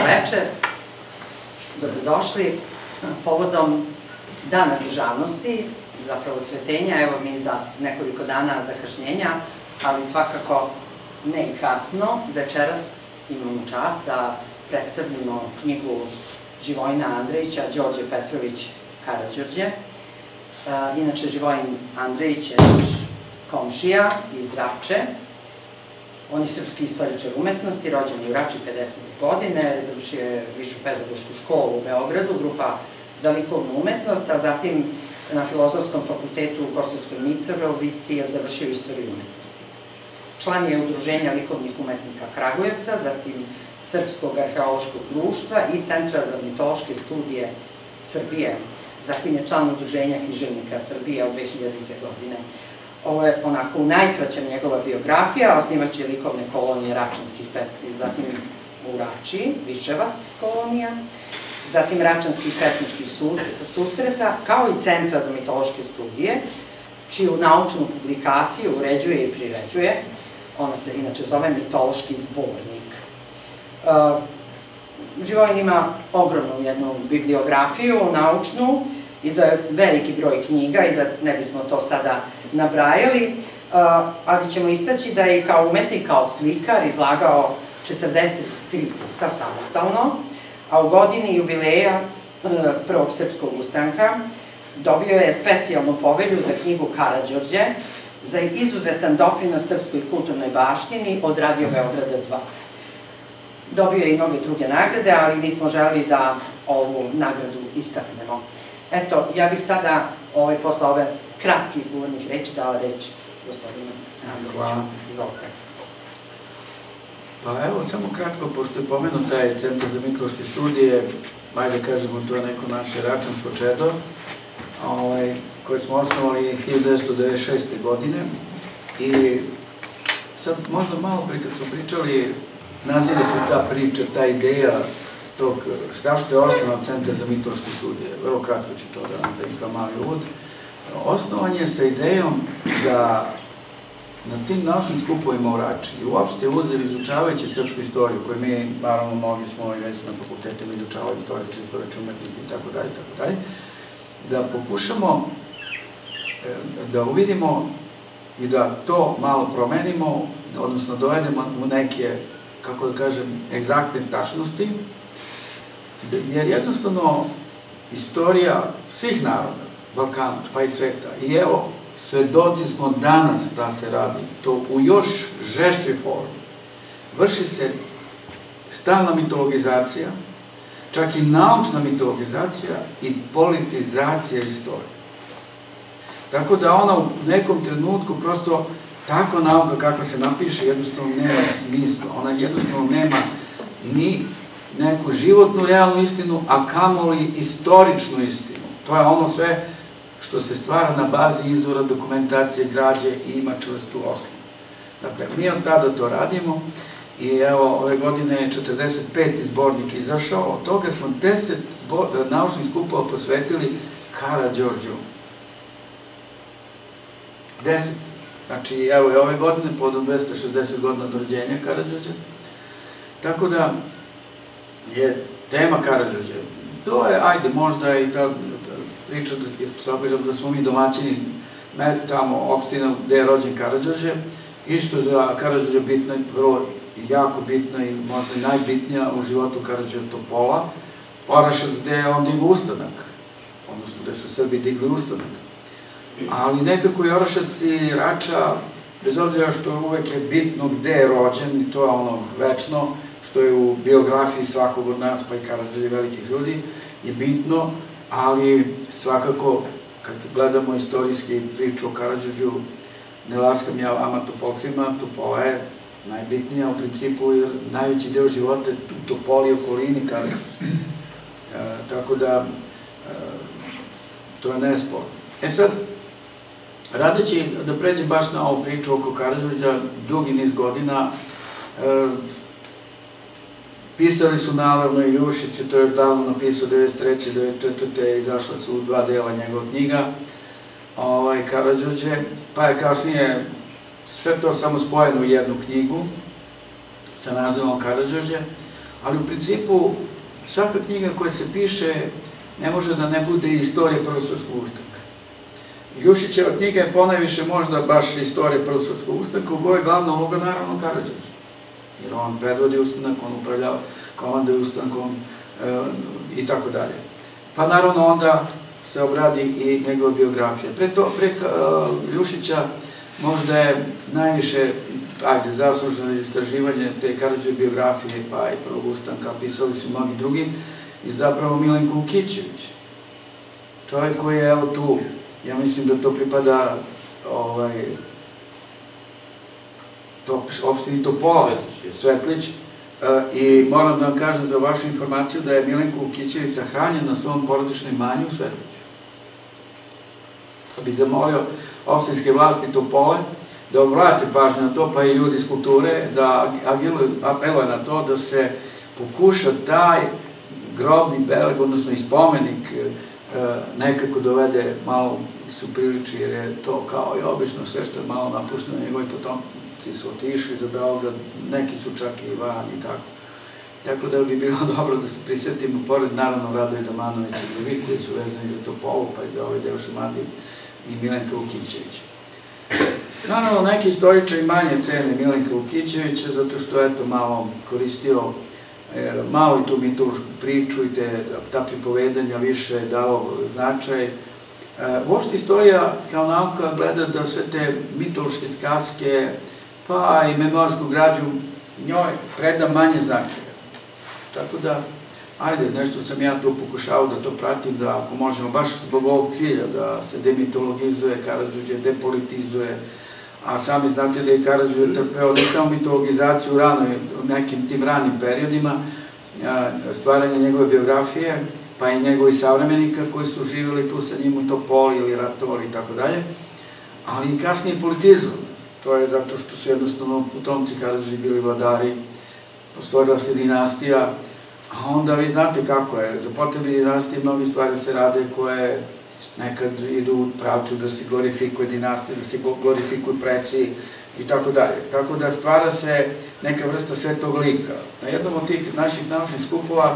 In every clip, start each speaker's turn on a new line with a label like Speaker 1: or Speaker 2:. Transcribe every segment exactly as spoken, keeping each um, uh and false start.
Speaker 1: veče, dobrodošli. Povodom Dana državnosti, zapravo svetenja, evo mi za nekoliko dana zakašnjenja, ali svakako ne i kasno, večeras imamo čast da predstavimo knjigu Živojina Andrejića, Đorđe Petrović Karađorđe. Inače, Živojin Andrejić je naš komšija iz Rače. On je srpski istoričar umetnosti, rođen je u Rači pedesete godine, završio je Višu pedagošku školu u Beogradu, grupa za likovnu umetnost, a zatim na Filozofskom fakultetu u Kosovskoj Mitrovici je završio istoriju umetnosti. Član je Udruženja likovnih umetnika Kragujevca, zatim Srpskog arheološkog društva i Centra za mitološke studije Srbije. Zatim je član Udruženja književnika Srbije od dve hiljadite godine. Ovo je onako u najkraćem njegova biografija, osnivač je likovne kolonije račanskih pesnika, zatim u Rači, Viševac kolonija, zatim račanskih pesničkih susreta, kao i Centra za mitološke studije, čiju naučnu publikaciju uređuje i priređuje. Ona se inače zove Mitološki zbornik. Živojin ima ogromnu jednu bibliografiju, naučnu, izdao je veliki broj knjiga i da ne bismo to sada nabrajali, ali ćemo istaći da je kao umetnik, kao slikar izlagao četrdeset tri puta samostalno, a u godini jubileja Prvog srpskog ustanka dobio je specijalnu povelju za knjigu Karađorđe za izuzetan doprinos srpskoj kulturnoj baštini od Radio Beograda dva. Dobio je i mnoge druge nagrade, ali mi smo želeli da ovu nagradu istaknemo. Eto, ja bih sada, posle ove kratkih uvodnih reči, dala reč gospodinu Andrejiću. Izvolite.
Speaker 2: Pa evo, samo kratko, pošto je pomenut taj Centar za mitološke studije, ajde kažemo, to je neko naše račansko čedo, koje smo osnovali hiljadu devetsto devedeset šeste. godine. I sad, možda malo pre kad smo pričali, nazire se ta priča, ta ideja tog, zašto je osnovan Centar za mitološke studije. Vrlo kratko ću to da vam dajem kao mali uvod. Osnovan je sa idejom da na tim naučnim skupovima u Rači i uopšte uzeli izučavajući srpsku istoriju, koju mi, naravno, mnogi smo i već na fakultetima izučavali istoriče, istoriče umetnosti i tako dalje, tako dalje, da pokušamo da uvidimo i da to malo promenimo, odnosno dovedemo u neke, kako da kažem, egzaktne tačnosti, jer jednostavno istorija svih naroda, Balkana, pa i sveta, i evo, svedoci smo danas da se radi to u još žešćoj formi. Vrši se stalna mitologizacija, čak i naučna mitologizacija i politizacija istorije. Tako da ona u nekom trenutku prosto takva nauka kakva se napiše jednostavno nema smisla. Ona jednostavno nema ni neku životnu, realnu istinu, a kamoli istoričnu istinu. To je ono sve što se stvara na bazi izvora, dokumentacije, građe i ima čvrstu osnovu. Dakle, mi od tada to radimo i evo, ove godine je četrdeset peti zbornik izašao, od toga smo deset naučnih skupova posvetili Karađorđu. Deset. Znači, evo je ove godine podom dvesta šezdeset godina od rođenja Karađorđa. Tako da je tema Karađorđe. To je, ajde, možda i ta priča, s obzirom da smo mi domaćini tamo opština gde je rođen Karađorđe, isto za Karađorđa bitna, vrlo jako bitna i možda i najbitnija u životu Karađorđa Topola, Orašac gde je on digao ustanak, odnosno gde su Srbi digli ustanak. Ali nekako i Orašac i Rača, bez obzira što uvek je bitno gde je rođen, i to je ono večno, što je u biografiji svakog od nas, pa i Karađorđa velikih ljudi, je bitno, ali svakako, kad gledamo istorijski priču o Karađorđu, ne laskam ja vama Topolcima, Topola je najbitnija u principu, jer najveći deo života je u Topoli i okolini Karađorđa. Tako da, to je nesporno. E sad, radeći da pređem baš na ovu priču oko Karađorđa, dugi niz godina, pisali su naravno i Ljušić, to je još davno napisao devedeset treće devedeset četvrte izašla su dva dela njegov knjiga, Karađorđe, pa je kasnije sve to samo spojeno u jednu knjigu sa nazivom Karađorđe. ali u principu svaka knjiga koja se piše ne može da ne bude istorija Prvog svetskog ustanka. Ljušićeva knjiga je ponajviše možda baš istorija Prvog svetskog ustanka, u kojoj je glavna uloga naravno Karađorđe. Jer on predvodi ustanak, on upravlja komanduje ustankom i tako dalje. Pa naravno onda se obradi i njegova biografija. Pre Ljušića možda je najviše, ajde, zasluženo istraživanje te Karađorđeve biografije, pa i Prvog ustanka, pisali su mnogi drugi, i zapravo Milenko Vukićević. Čovjek koji je, evo tu, ja mislim da to pripada opštini Topola, Svetlić, i moram da vam kažem za vašu informaciju da je Milenko Vukićević sahranjen na svom porodičnom imanju u Svetliću. Pa bih zamolio opštinske vlasti Topole da obrate pažnju na to, pa i ljudi iz kulture, da apeluje na to da se pokuša taj grobni beleg, odnosno i spomenik, nekako dovede malo su priliči, jer je to kao i obično sve što je malo napušteno, njegovi potomci su otišli za Beograd, neki su čak i van i tako. Tako da bi bilo dobro da se prisjetimo, pored naravno Radoja Damanovića i drugi koji su vezani za Topolu, pa i za ovaj deo Šumadije i Milenka Vukićevića. Naravno, neki istoričari manje cene Milenka Vukićevića, zato što je to malo koristio malo i tu mitološku priču i ta pripovedanja više dao značaj. Uopšte istorija kao nauka gleda da sve te mitološke skaske, pa i memoarsku građu njoj preda manje značaja. Tako da, ajde, nešto sam ja tu pokušao da to pratim, da ako možemo, baš zbog ovog cilja, da se demitologizuje Karađorđe, depolitizuje, a sami znate da je Karađorđe trpeo ne samo mitologizaciju u nekim tim ranim periodima, stvaranja njegove biografije, pa i njegovi savremenika koji su živjeli tu sa njim u Topoli ili ratovali i tako dalje, ali i kasnije politizam. To je zato što su jednostavno potomci Karađorđe bili vladari, postojila se dinastija, a onda vi znate kako je, za potrebe dinastije mnogi stvari se rade koje nekad idu u pravcu da se glorifikuje dinastija, da se glorifikuju preci i tako dalje. Tako da stvara se neka vrsta svetog lika. Na jednom od tih naših naučnih skupova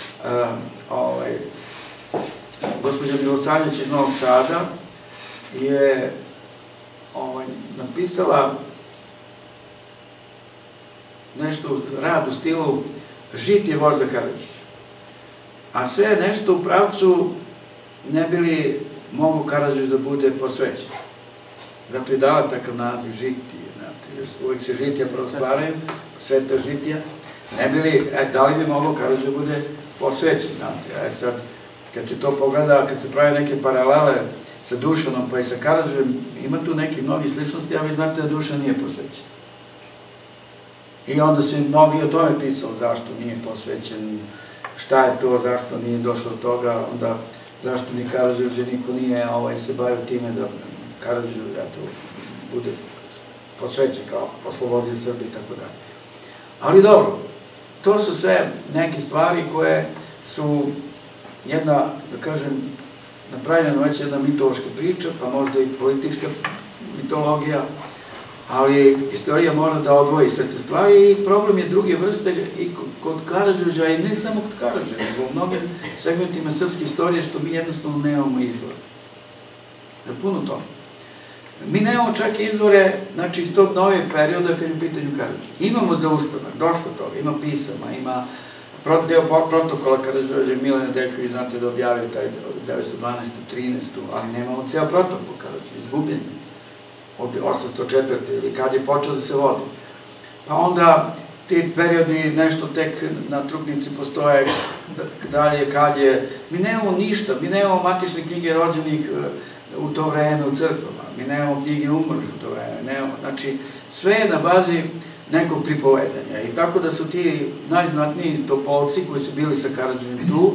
Speaker 2: gospođa Milosavljević iz Novog Sada je napisala nešto, rad u stilu žitije vožda Karađorđa. A sve je nešto u pravcu ne bi li mogu Karađorđe da bude posvećen. Zato je dala takav naziv žitije, jer uvijek se žitija proslavljaju, sveta žitija, ne bi li, da li bi mogo Karađorđe da bude posvećen. E sad, kad se to pogleda, kad se prave neke paralele sa Dušanom pa i sa Karađorđem, ima tu neki mnogi sličnosti, a vi znate da Dušan nije posvećen. I onda se mnogi o tome pisalo zašto nije posvećen, šta je to, zašto nije došlo od toga, onda zašto ni Karađorđe niko nije se bavio time da Karađorđe bude posvećen kao osloboditelj Srbije i tako dalje. Ali dobro, to su sve neke stvari koje su jedna, da kažem, napravljena već jedna mitološka priča, pa možda i politička mitologija, ali istorija mora da odvoji sve te stvari i problem je druge vrste i kod Karađorđa i ne samo kod Karađorđa, nego u mnogim segmentima srpske istorije što mi jednostavno nemamo izvora. Da je puno toga. Mi nemamo čak izvore, znači iz tog novih perioda kad je u pitanju Karađorđa. Imamo za ustanak, dosta toga, ima pisama, ima deo protokola Karađorđa, Milan Nedeljković, znate da objavio taj devetsto dvanaeste trinaeste ali nemamo ceo protokol Karađorđa, izgubljen je. Od osamsto četvrte ili kad je počeo da se vodi. Pa onda ti periodi nešto tek na trupnici postoje, dalje kad je, mi nemamo ništa, mi nemamo matične knjige rođenih u to vreme u crkvama, mi nemamo knjige umrlih u to vreme, znači sve je na bazi nekog pripovedanja i tako da su ti najznatniji Topolci koji su bili sa Karađorđem tu,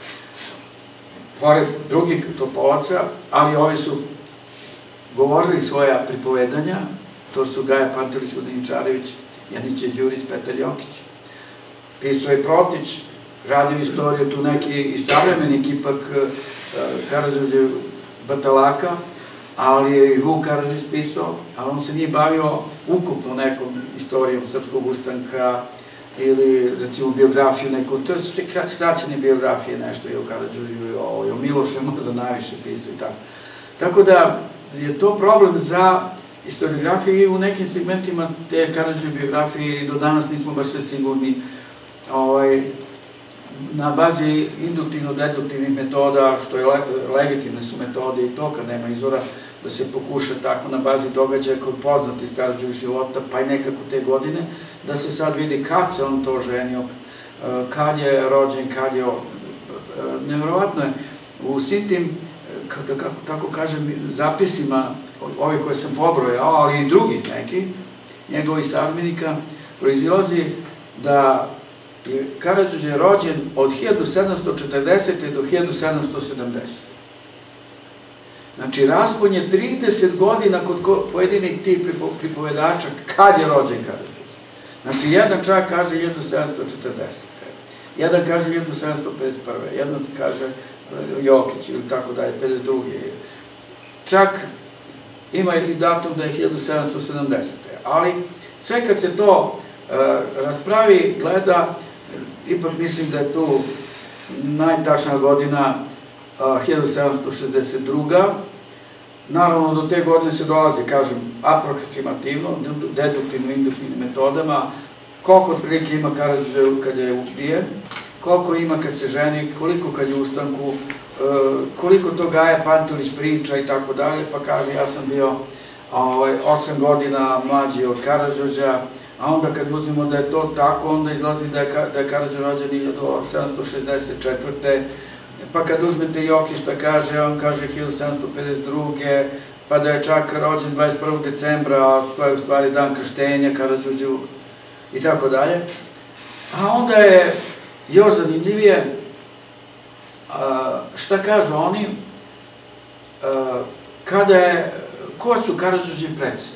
Speaker 2: pored drugih Topolaca, ali ovi su govorili svoja pripovedanja, to su Gaja Pantelić, Vodeničarević, Janiće Đurić, Petar Jokić. Pisao je Protić, radio istoriju, tu neki i savremenik ipak Karađorđe Batalaka, ali je i Vuk Karadžić pisao, ali on se nije bavio ukupno nekom istorijom srpskog ustanka, ili recimo biografiju neku, to su skraćene biografije, nešto i o Karađorđu, i o Milošu je možda najviše pisao i tako. Tako da je to problem za historiografiju i u nekim segmentima te Karađorđeve biografije i do danas nismo baš sve sigurni na bazi induktivno-deduktivnih metoda, što je legitimne su metode i to kad nema izvora, da se pokuša tako na bazi događaja koji je poznat iz Karađorđevog života, pa i nekako te godine, da se sad vidi kad se on to ženio, kad je rođen, kad je... Nevjerovatno je, u svim tim, tako kažem, zapisima, ovi koje sam pobrojao, ali i drugih nekih, njegovih savremenika, proizilazi da je Karađorđe rođen od hiljadu sedamsto četrdesete do hiljadu sedamsto sedamdesete. Znači, raspon je trideset godina kod pojedinih tih pripovedača kad je rođen Karađorđe. Znači, jedan čak kaže hiljadu sedamsto četrdesete, jedan kaže hiljadu sedamsto pedeset prve, jedan kaže Jokić ili tako dalje, pedeset druge Čak ima i datum da je hiljadu sedamsto sedamdesete Ali sve kad se to raspravi, gleda, ipak mislim da je tu najtačnija godina hiljadu sedamsto šezdeset druga Naravno, do te godine se dolazi, kažem, aproksimativno, deduktivno, induktivnim metodama, koliko otprilike ima Karađorđe kad je ubijen, koliko ima kad se ženi, koliko kad je u ustanku, koliko to Gaja Pantelić priča i tako dalje, pa kaže ja sam bio osam godina mlađi od Karađorđa, a onda kad uzmemo da je to tako, onda izlazi da je Karađorđe rođen hiljadu sedamsto šezdeset četvrte pa kad uzmete Jokić šta kaže, on kaže hiljadu sedamsto pedeset druge pa da je čak rođen dvadeset prvog decembra, to je u stvari dan krštenja Karađorđu i tako dalje. A onda je još zanimljivije šta kažu oni kada je, ko su Karađorđevi preci?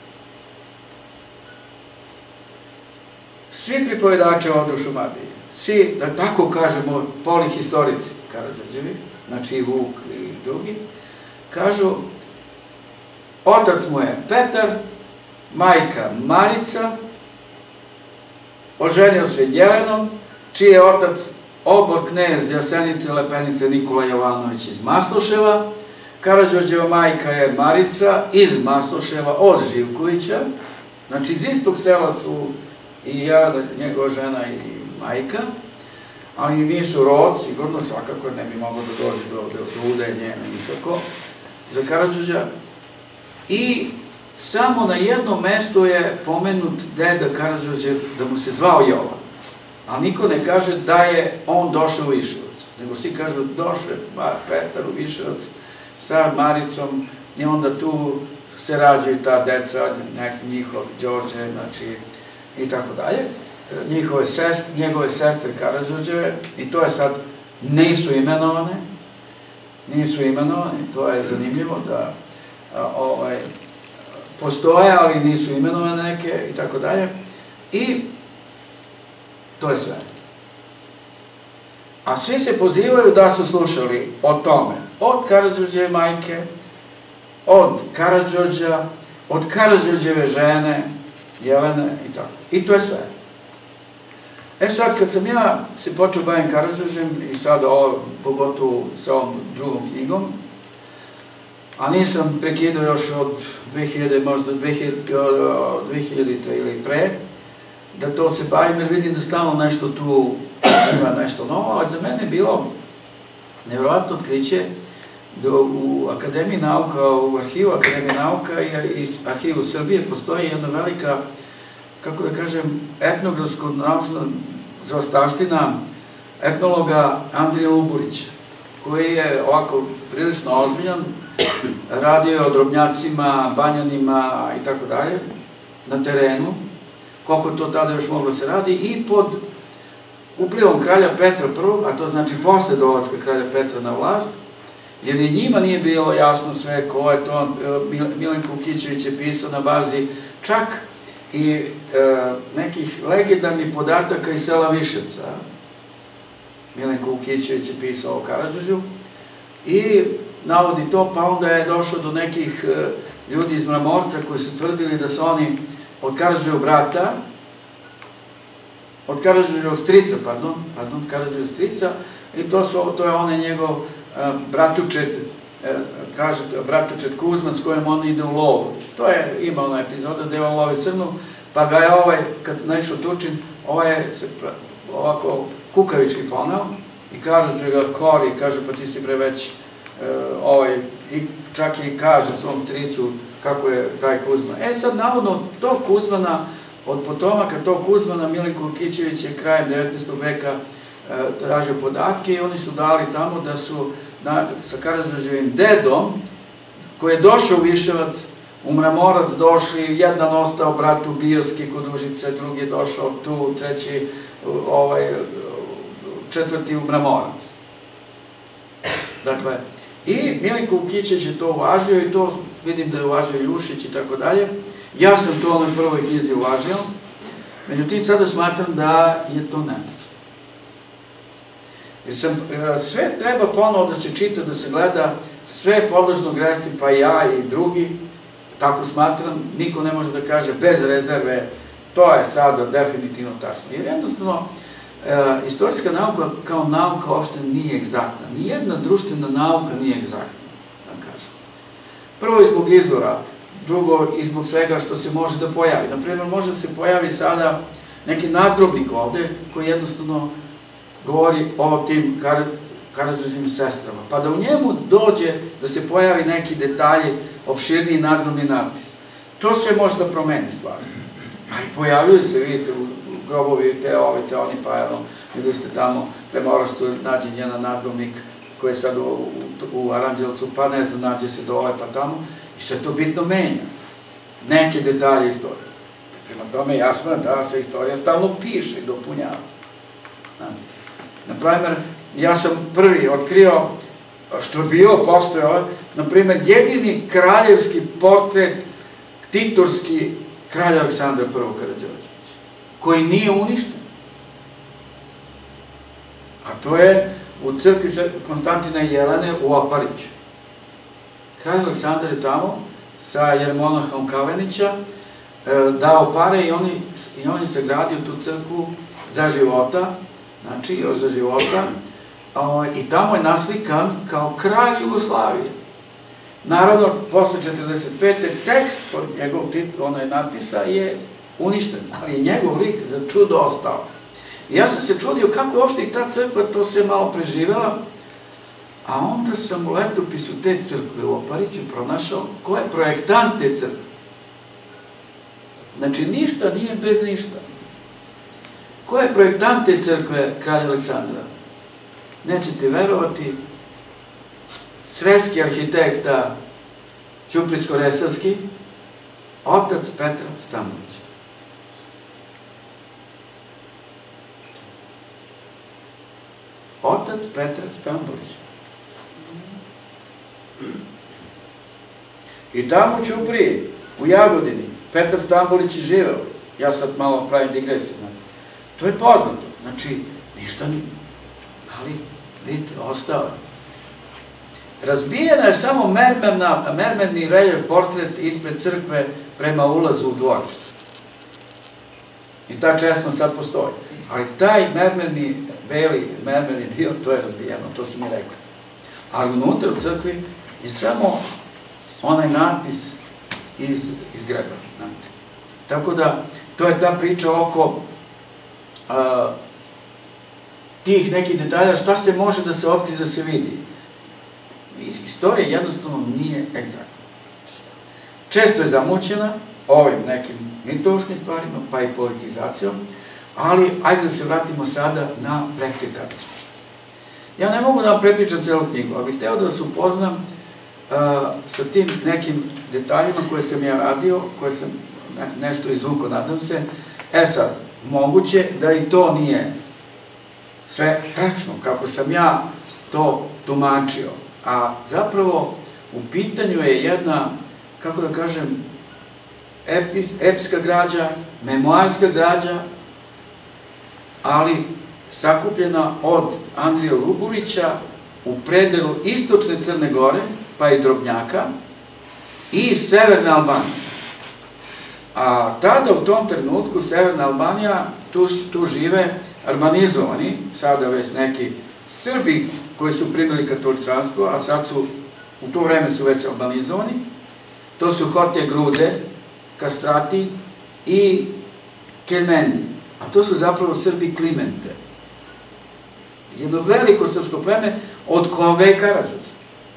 Speaker 2: Svi pripovedači ovde u Šumadiji, svi, da tako kažemo, polihistorici Karađorđevi, znači i Vuk i drugi, kažu otac mu je Petar, majka Marica, oženio se Jelenom, čiji je otac obor knez Jasenice Lepenice Nikola Jovanović iz Masloševa, Karađorđeva majka je Marica iz Masloševa od Živkovića, znači iz istog sela su i ja, njegova žena i majka, ali nisu rod, sigurno, svakako ne bi moglo da dođe do udaje njene nikako, za Karađorđa. I samo na jednom mestu je pomenut deda Karađorđe, da mu se zvao Jovan, a niko ne kaže da je on došao u Viševac, nego svi kažu došao je Petar u Viševac sa Maricom i onda tu se rađaju ta deca, njihov Đorđe, znači, i tako dalje, njegove sestre Karađorđeve, i to je sad, nisu imenovane, nisu imenovane, to je zanimljivo da postoje, ali nisu imenovane neke, i tako dalje, i to je sve. A svi se pozivaju da su slušali o tome, od Karađorđeve majke, od Karađorđa, od Karađorđeve žene, Jelene i tako. I to je sve. E sad, kad sam ja se počeo bavim Karađorđem i sad ovo, pogotovo sa ovom drugom knjigom, a nisam prekidao još od dve hiljade, možda dve hiljadite ili pre, da to se bavim jer vidim da stalno nešto tu ima nešto novo, ali za mene je bilo nevjerojatno otkriće da u Akademiji nauka, u arhivu Akademije nauka i arhivu Srbije postoji jedna velika, kako da kažem, etnografsko-naučna zaostavština etnologa Andrija Luburića, koji je ovako prilično ozbiljan, radio je o drobnjacima, banjanima i tako dalje, na terenu, koliko to tada još moglo se radi, i pod uplivom kralja Petra prvog, a to znači posle dolaska kralja Petra na vlast, jer i njima nije bilo jasno sve ko je to, Milenko Vukićević je pisao na bazi čak i nekih legendarnih podataka iz sela Viševca. Milenko Vukićević je pisao o Karađorđu i navodi to, pa onda je došlo do nekih ljudi iz Mramorca koji su tvrdili da su oni od Karađorđevog brata od Karađorđevog strica, pardon, pardon, Karađorđevog strica, i to, su, to je onaj njegov uh, bratučet, uh, kaže, bratučet Kuzman s kojim on ide u lovu. To je, ima ona epizoda gde on lovi srnu, pa ga je ovaj, kad naišao Turčin, ovaj je se ovako kukavički poneo i Karađorđe ga kori i kaže, pa ti si bre već uh, ovaj, i čak i kaže svom stricu kako je taj Kuzman. E sad, navodno, to Kuzmana, od potomaka tog Kuzmana, Milenko Kićević je krajem devetnaestog veka e, tražio podatke i oni su dali tamo da su na, sa Karađorđevim dedom, koji je došao u Viševac, u Mramorac došli, jedan ostao brat u Bijoski kod Užice, drugi je došao tu, treći, ovaj, četvrti u Mramorac. Dakle, i Milenko Kićević je to uvažio i to vidim da je uvažio Ljušić i tako dalje. Ja sam to u onoj prvoj knjizi uvažio, međutim sada smatram da je to netačno. Jer sam, sve treba ponovo da se čita, da se gleda, sve je podložno grešci, pa ja i drugi, tako smatram, niko ne može da kaže bez rezerve, to je sada definitivno tačno. Jer jednostavno, e, istorijska nauka kao nauka uopšte nije egzaktna. Nijedna društvena nauka nije egzaktna, da kažem. Prvo i zbog izvora, drugo i zbog svega što se može da pojavi. Naprimjer, može da se pojavi sada neki nadgrobnik ovde koji jednostavno govori o tim Karađorđevim sestrama, pa da u njemu dođe da se pojavi neki detalji, opširniji nadgrobni natpis. To sve može da promeni stvari. A i pojavljuju se, vidite, u grobovi te ovi, te oni, pa evo, videli ste tamo prema Orašcu nađen jedan nadgrobnik koji je sad u, u Aranđelovcu, pa ne znam, nađe se dole, pa tamo, i sve to bitno menja. Neke detalje istorije. Prema tome, jasno je da se istorija stalno piše i dopunjava. Naprimer, ja sam prvi otkrio, što je bio, postojao, naprimer, jedini kraljevski portret, titorski, kralja Aleksandra prvog Karađorđevića, koji nije uništen. A to je u crkvi Konstantina i Jelene u Opariću. Kralj Aleksandar je tamo sa jermonahom Kavenića dao pare i on je sagradio tu crkvu za života, znači još za života, i tamo je naslikan kao kralj Jugoslavije. Naravno, posle četrdeset pete tekst pod njegov onaj natpisa je uništen, ali je njegov lik za čudo ostao. I ja sam se čudio kako je uopšte i ta crkva to sve malo preživela, a onda sam u letopisu te crkve u Opariću pronašao ko je projektant te crkve. Znači, ništa nije bez ništa. Ko je projektant te crkve kralja Aleksandra? Nećete verovati, sreski arhitekta Ćuprisko-Resavski, otac Petra Stambolića. Otac Petra Stambolića. I tamo u Ćupriji, u Jagodini, Petar Stambolić je živeo. Ja sad malo pravim digresiju. To je poznato. Znači, ništa nije. Ali, vidite, ostao je. Razbijena je samo mermerni reljev portret ispred crkve prema ulazu u dvorište. I ta česma sad postoji. Ali taj mermerni, beli mermerni dio, to je razbijeno, to su mi rekli. Ali unutra u crkvi je samo onaj natpis iz greba. Tako da, to je ta priča oko tih nekih detalja, šta se može da se otkrije, da se vidi. Istorija jednostavno nije egzaktna. Često je zamućena ovim nekim mitološkim stvarima, pa i politizacijom, ali ajde da se vratimo sada na Pretke Karađorđa. Ja ne mogu da vam prepričam celu knjigu, ali bih hteo da vas upoznam sa tim nekim detaljima koje sam ja radio, koje sam nešto izvukao, nadam se. E sad, moguće da i to nije sve tačno, kako sam ja to tumačio, a zapravo u pitanju je jedna, kako da kažem, epska građa, memoarska građa, ali sakupljena od Andrije Luburića u predelu istočne Crne Gore, pa i Drobnjaka, i severne Albanije. A tada, u tom trenutku, severna Albanija, tu žive armanizovani, sada već neki Srbi koji su primili katoličanstvo, a sad su, u to vreme su već albanizovani. To su Hotje Grude, Kastrati i Kelmendi. A to su zapravo Srbi Klimente. Jedno veliko srpsko pleme od koga je Karađorđe.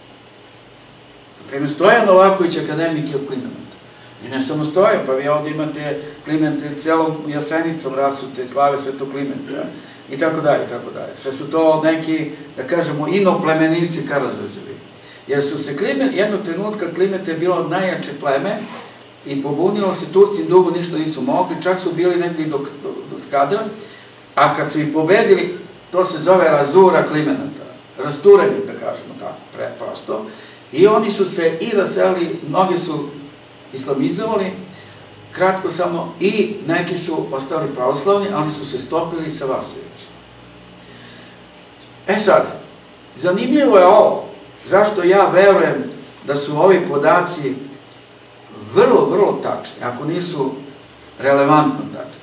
Speaker 2: Prema Stojan Novaković, akademik je od Klimenata. I ne samo Stojan, pa vi ovdje imate Klimente celom Jasenicom rasute, slave Svetog Klimenta i tako dalje, i tako dalje. Sve su to neki, da kažemo, inoplemenici Karađorđevi. Jer su se Klimente, jednog trenutka Klimenta je bilo najjače pleme i pobunilo se, Turci dugo ništa nisu mogli, čak su bili negdje do Skadra, a kad su ih pobedili, to se zove razura Klimenata, rasturanje, da kažemo tako, preprosto, i oni su se i raselili, mnogi su islamizovali, kratko samo, i neki su ostali pravoslavni, ali su se stopili sa Vasojevićem. E sad, zanimljivo je ovo, zašto ja verujem da su ovi podaci vrlo, vrlo tačni, ako nisu relevantno tačni.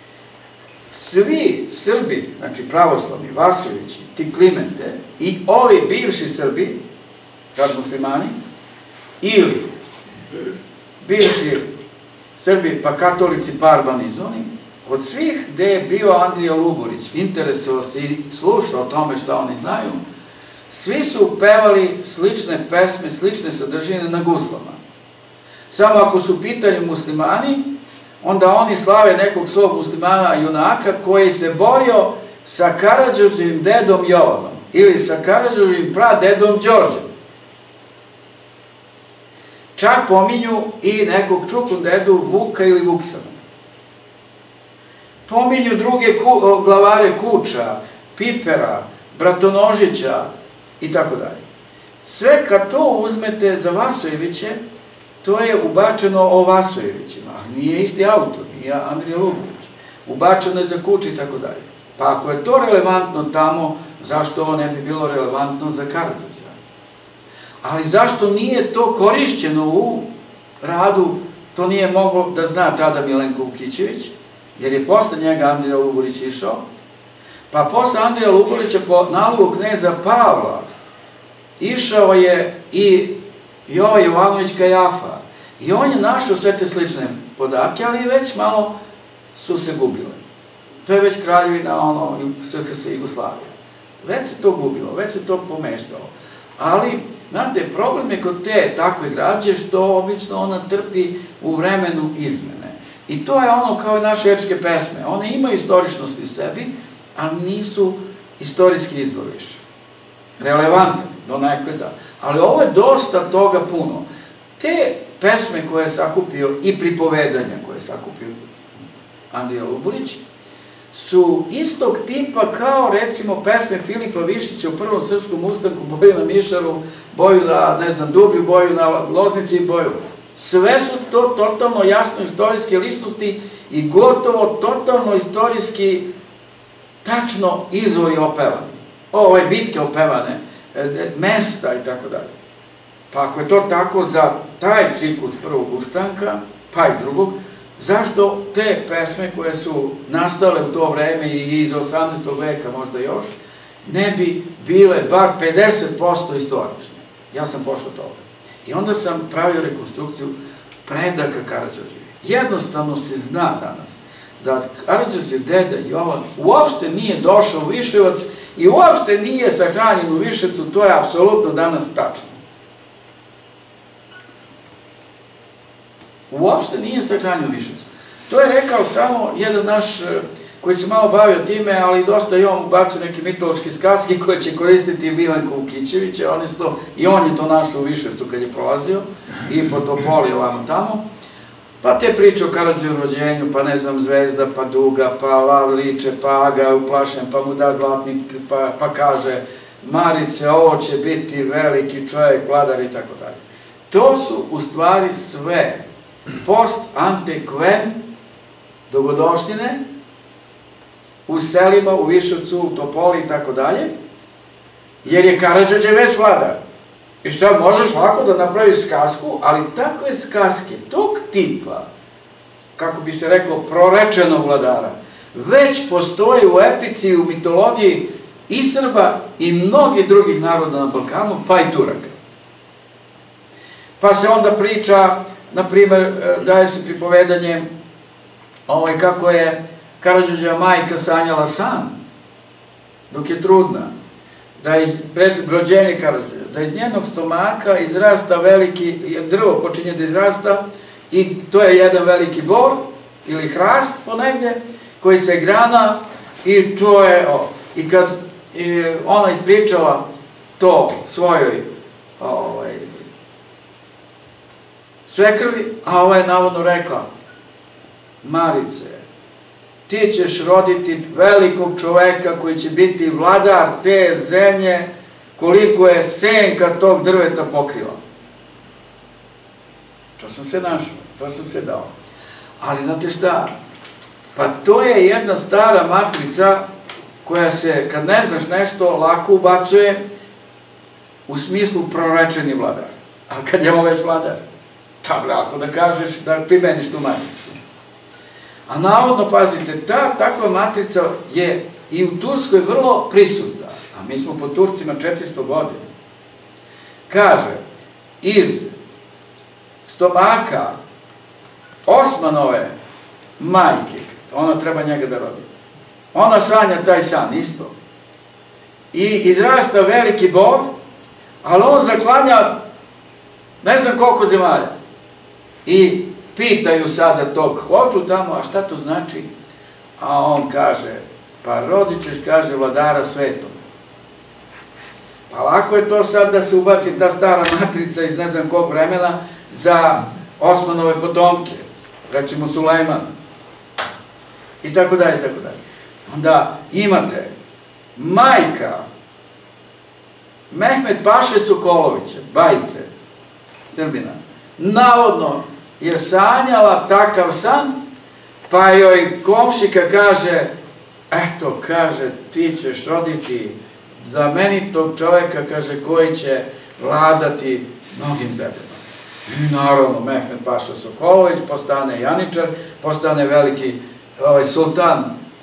Speaker 2: Svi Srbi, znači pravoslavni, Vasojevići, ti Klimente, i ovi bivši Srbi, sad muslimani, ili bivši Srbi pa katolici pa arbanizovani, od svih gde je bio Andrija Luburić, interesovao se i slušao o tome što oni znaju, svi su pevali slične pesme, slične sadržine na guslama. Samo ako su u pitanju muslimani, onda oni slave nekog svog muslimana junaka koji se borio sa Karađorđevim dedom Jovanom ili sa Karađorđevim pradedom Đorđem. Čak pominju i nekog čukundedu Vuka ili Vuksana. Pominju druge glavare Kuča, Pipera, Bratonožića i tako dalje. Sve kad to uzmete za Vasojeviće, to je ubačeno o Vasojevićima, ali nije isti autor, nije Andrija Luburić. Ubačeno je za Kuč i tako dalje. Pa ako je to relevantno tamo, zašto ovo ne bi bilo relevantno za Karađorđa? Ali zašto nije to korišćeno u radu, to nije moglo da zna tada Milenko Vukićević, jer je posle njega Andrija Luburić išao, pa posle Andrija Luburića po nalogu kneza Pavla išao je i Jovan Jovanović Kajafa. I on je našao sve te slične podatke, ali već malo su se gubile. To je već kraljevina, ono, S H S Jugoslavije. Već se to gubilo, već se to pomeštalo. Ali, znate, problem je kod te takve građe što obično ona trpi u vremenu izmene. I to je ono kao i naše epske pesme. One imaju istoričnost u sebi, ali nisu istorijski izvor više. Relevantni, do nekve da. Ali ovo je dosta toga puno. Te pesme koje je sakupio i pripovedanja koje je sakupio Andrija Luburić su istog tipa kao recimo pesme Filipa Višića u prvom srpskom ustanku, Boju na Mišaru, Boju na, ne znam, Dublju, Boju na Loznici i Boju. Sve su to totalno jasno istorijske ličnosti i gotovo totalno istorijski tačno izvori opevani. Ove bitke opevane, mesta i tako dalje. Pa ako je to tako za taj ciklus prvog ustanka, pa i drugog, zašto te pesme koje su nastale u to vreme i iz osamnaestog veka možda još, ne bi bile bar pedeset posto istorične? Ja sam pošao toga. I onda sam pravio rekonstrukciju predaka Karađorđevi. Jednostavno se zna danas da Karađorđev deda Jovan uopšte nije došao u Viševac i uopšte nije sahranjen u Viševcu, to je apsolutno danas tačno. Uopšte nije sahranjen u Viševcu. To je rekao samo jedan naš koji se malo bavio time, ali dosta i on ubacio neke mitološke skaske koje će koristiti Milenko Vukićević, i on je to našao u Viševcu kad je prolazio, i po Topoli ovamo tamo. Pa te priče o Karađorđevu rođenju, pa ne znam, Zvezda, pa Duga, pa Lav liče, pa Aga uplašen, pa mu da zlatnik, pa kaže Marice, ovo će biti veliki čovjek, vladar i tako dalje. To su u stvari sve post antekven dogodoštine u selima, u Viševcu, u Topoli i tako dalje, jer je Karađorđe već vladar. I sad možeš lako da napraviš skasku, ali takve skaske, tog tipa, kako bi se reklo, prorečenog vladara, već postoji u epici i u mitologiji i Srba i mnogih drugih naroda na Balkanu, pa i Turaka. Pa se onda priča, na primer, daje se pripovedanje kako je Karađorđeva majka sanjala san, dok je trudna, da iz, pred rođenje Karađorđeva, da iz njenog stomaka izrasta veliki, drvo počinje da izrasta i to je jedan veliki bor ili hrast ponegde koji se grana i to je, o, i kad i ona ispričala to svojoj ovaj, svekrvi, a ova je navodno rekla: Marice, ti ćeš roditi velikog čoveka koji će biti vladar te zemlje koliko je senka tog drveta pokrila. To sam sve našao, to sam sve dao. Ali znate šta? Pa to je jedna stara matrica koja se, kad ne znaš nešto, lako ubacuje u smislu prorečeni vladar. Ali kad je ovo već vladar, tako lako da kažeš, da primeniš tu matricu. A navodno, pazite, ta takva matrica je i u Turskoj vrlo prisutna, a mi smo po Turcima četiristo godina. Kaže, iz stomaka Osmanove majke, ona treba njega da rodi. Ona sanja taj san isto. I izrasta veliki bor, ali on zaklanja ne znam koliko zemalja. I pitaju sada tog hođu tamo, a šta to znači? A on kaže, pa rodit ćeš, kaže, vladara svetom. Pa lako je to sad da se ubaci ta stara matrica iz ne znam kog vremena za Osmanove potomke, recimo Sulejman. I tako dalje, i tako dalje. Onda imate majka Mehmet Paše Sokolovića, Bajice, Srbina, navodno je sanjala takav san, pa joj komšika kaže, eto, kaže, ti ćeš roditi znamenitog čoveka, kaže, koji će vladati mnogim zemljama. I naravno, Mehmet Paša Sokolović postane janičar, postane veliki sultan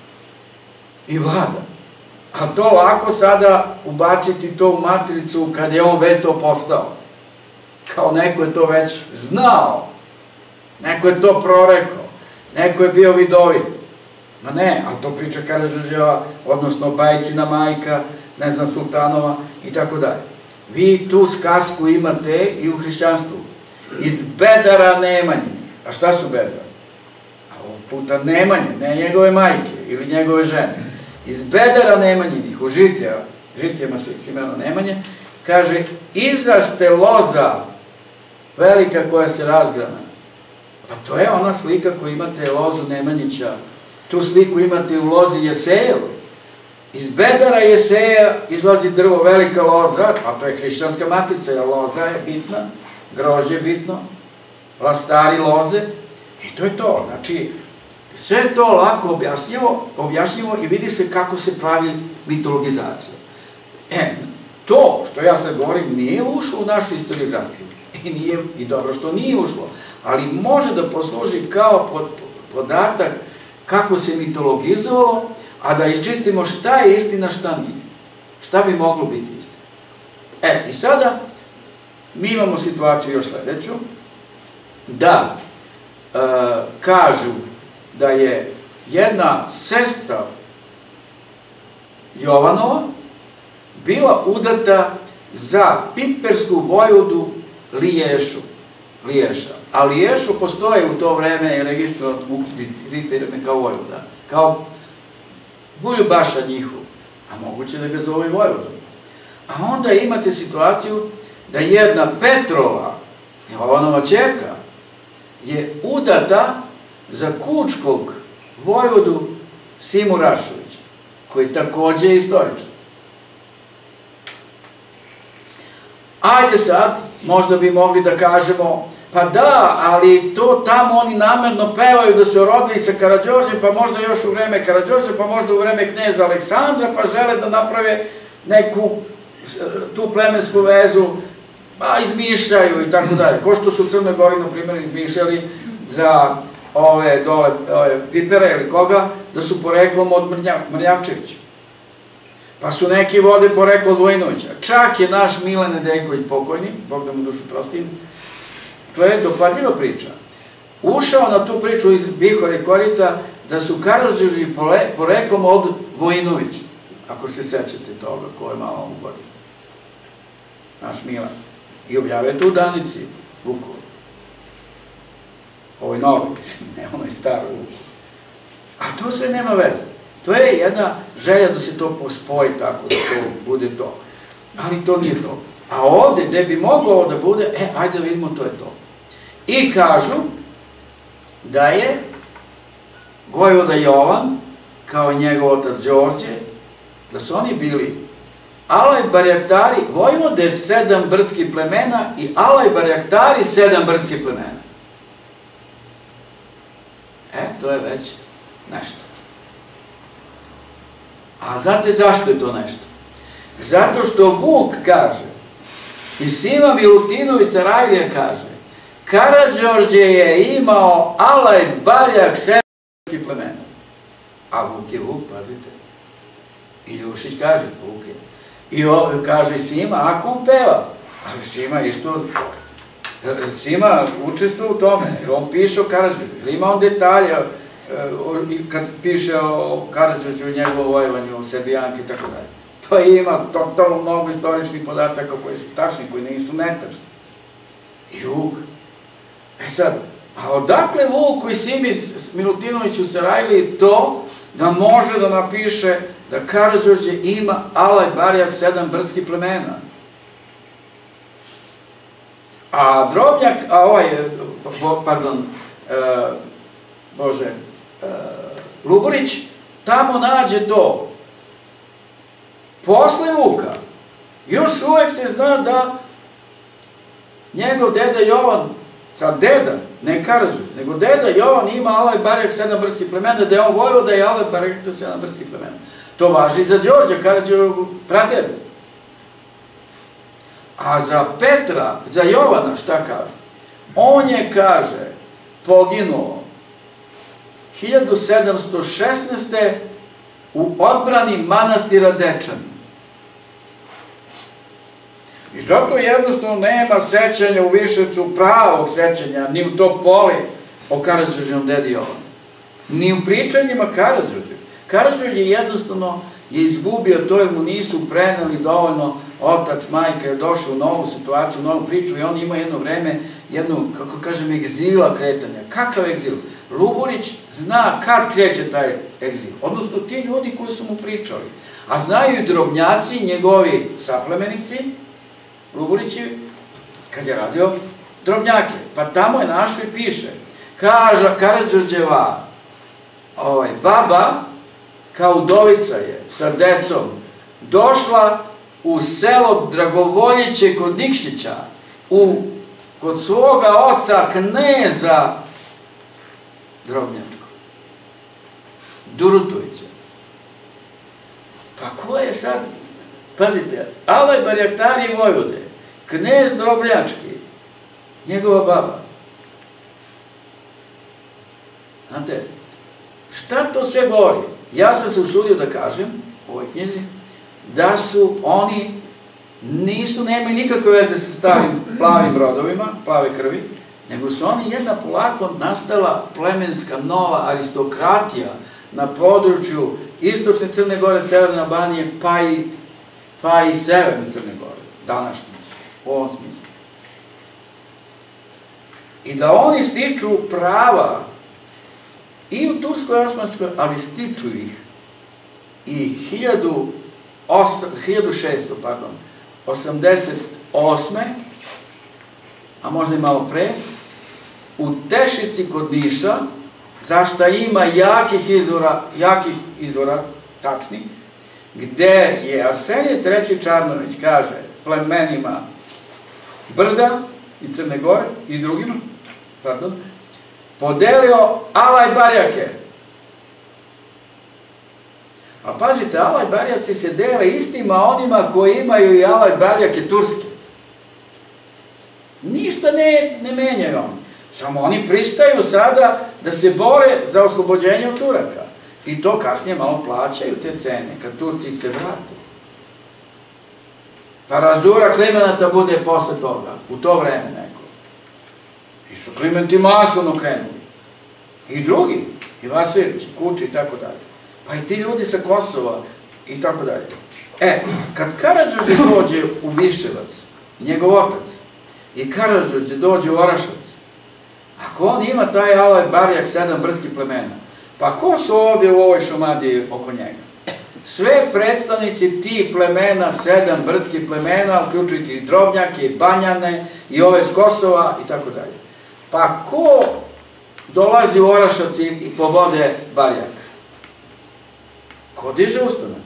Speaker 2: i vlada. A to lako sada ubaciti to u matricu kad je on već to postao. Kao neko je to već znao, neko je to prorekao, neko je bio vidovit. Ma ne, ali to priča Karađorđeva, odnosno Bajicina majka, ne znam, sultanova i tako dalje. Vi tu skazku imate i u hrišćanstvu. Iz bedara Nemanjinih. A šta su bedara? A ovog puta Nemanje, ne njegove majke ili njegove žene. Iz bedara Nemanjinih, u žitija, žitijama se imeno Nemanje, kaže, izraste loza velika koja se razgrana. Pa to je ona slika koju imate lozu Nemanjića. Tu sliku imate u lozi Jesejevo. Iz bedara Jeseja izlazi drvo, velika loza, a to je hrišćanska matica, jer loza je bitna, grožđe je bitno, lastari loze, i to je to. Znači, sve je to lako objašnjivo i vidi se kako se pravi mitologizacija. E, to što ja sad govorim nije ušlo u našu historiografiju i dobro što nije ušlo, ali može da posluži kao podatak kako se mitologizovalo, a da iščistimo šta je istina, šta nije. Šta bi moglo biti istina. E, i sada mi imamo situaciju još sledeću, da kažu da je jedna sestra Jovanova bila udata za pipersku vojvodu Liješu. Liješa. A Liješo postoje u to vreme i registrovan kao vojvoda, kao Buljubaša njihov, a moguće da ga zove vojvodom. A onda imate situaciju da jedna Petrova, Jovanova ćerka, je udata za kučkog vojvodu Simu Rašovića, koji takođe je istoričan. Ajde sad, možda bi mogli da kažemo, pa da, ali to tamo oni namerno pevaju da se rodili sa Karađorđem, pa možda još u vreme Karađorđa, pa možda u vreme kneza Aleksandra, pa žele da naprave neku tu plemensku vezu, pa izmišljaju i tako dalje. Ko što su u Crnoj Gori, na primjer, izmišljali za ove dole pipere ili koga, da su poreklom od Mrnjavčevića. Pa su neki vode poreklo od Vojinovića. Čak je naš Milan Nedeljković pokojni, Bog da mu dušu prosti, to je dopadljiva priča. Ušao na tu priču iz Bihore i Korita da su Karađorđevi poreklom od Vojinovića. Ako se sećate toga, ko je malo u godinu. Naš Milan. I objavio to u Danici, Vukovu. Ovoj novoj, mislim, ne onoj staroj Vukovu. A to sve nema veze. To je jedna želja da se to pospoji tako, da to bude to. Ali to nije to. A ovde, gde bi moglo ovo da bude, e, ajde da vidimo, to je to. I kažu da je vojvoda Jovan, kao njegov otac Đorđe, da su oni bili Alaj Barjaktari, vojvode sedam brdskih plemena i Alaj Barjaktari sedam brdskih plemena. E, to je već nešto. A znate zašto je to nešto? Zato što Vuk kaže, i Sima Milutinović Sarajlija kaže, Karađorđe je imao Alaj Barjak sedam brdskih plemena. A Vuk je Vuk, pazite. I Ljušić kaže, Vuk je. I kaže Sima, ako on peva, ali Sima isto, Sima učestvuje u tome, jer on piše o Karađorđu, ili ima on detalje, kad piše o Karađorđu i njegovom vojovanju, o Srbijanki i tako dalje. To ima totalno mnogo istoričnih podataka koji su tačni, koji nisu netačni. I Vuk. E sad, a odakle Vuku i Simi Milutinoviću Sarajliji to da može da napiše da Karađorđe ima Alaj Barjak sedam brdskih plemena? A Drobnjak, a ovaj, pardon, Bože, Luburić, tamo nađe to. Posle Vuka, još uvek se zna da njegov deda Jovan, sad deda, ne Karađorđe, nego deda Jovan ima Alaj Barjak sedam brdskih plemena, da je on vojvoda i Alaj Barjak sedam brdskih plemena. To važi i za Đorđa Karađorđevog pradedu. A za Petra, za Jovana, šta kaže? On je, kaže, poginuo hiljadu sedamsto šesnaeste. u odbrani manastira Dečani. I zato jednostavno nema sećanja u Viševcu, pravog sećanja, ni u Topoli o Karađorđevom dedi Jovanu. Ni u pričanjima Karađorđe. Karađorđe jednostavno je izgubio to jer mu nisu preneli dovoljno, otac, majka je došao u novu situaciju, u novu priču i on ima jedno vreme, jednu, kako kažem, egzila kretanja. Kakav egzil? Luburić zna kad kreće taj egzil, odnosno ti ljudi koji su mu pričali. A znaju i Drobnjaci, njegovi saplemenici, Luburićevi, kad je radio Drobnjake. Pa tamo je našo i piše, kaže Karađorđeva baba, kao udovica je, sa decom, došla u selo Dragovoljiće kod Nikšića, kod svoga oca kneza Drobnjačkog, Durutovića. Pa ko je sad, pazite, Alaj Barjaktari vojvode, knez Drobnjački, njegova baba. Znate, šta to sve govori? Ja sam se usudio da kažem u ovoj knjizi da su oni, nisu, nemaju nikakve veze sa starim plavim rodovima, plave krvi, nego su oni jedna polako nastala plemenska nova aristokratija na području istočne Crne Gore, severne Albanije, pa i severne Crne Gore, današnje, u ovom smislu. I da oni stiču prava i u Turskoj Osmanskoj, ali stiču ih i hiljadu šeststo osamdeset osme, a možda i malo pre, u Tešici kod Niša, zašto ima jakih izvora, jakih izvora, tačnih, gde je Arsenije treći Čarnović, kaže, plemenima Brda i Crne Gore i drugima, pardon, podelio Alaj Barjake. A pazite, Alaj Barjaci se dele istima onima koji imaju i Alaj Barjake turske. Ništa ne menjaju oni. Samo oni pristaju sada da se bore za oslobođenje od Turaka. I to kasnije malo plaćaju te cene, kad Turci se vrate. Pa razura Klimenata bude posle toga, u to vreme neko. I su Klimenti masovno krenuli. I drugi, i Vasiljević, i Kuči, i tako dalje. Pa i ti ljudi sa Kosova, i tako dalje. E, kad Karađorđe dođe u Viševac, njegov otac, i Karađorđe dođe u Orašac, ako on ima taj Alaj Barjak, sedam brdskih plemena, pa ko su ovdje u ovoj Šumadiji oko njega? Sve predstavnici tih plemena, sedam brdskih plemena, uključujući i Drobnjake, i Banjane, i ove s Kosova, i tako dalje. Pa ko dolazi u Orašac i pobode Barjak? Ko diže ustanak?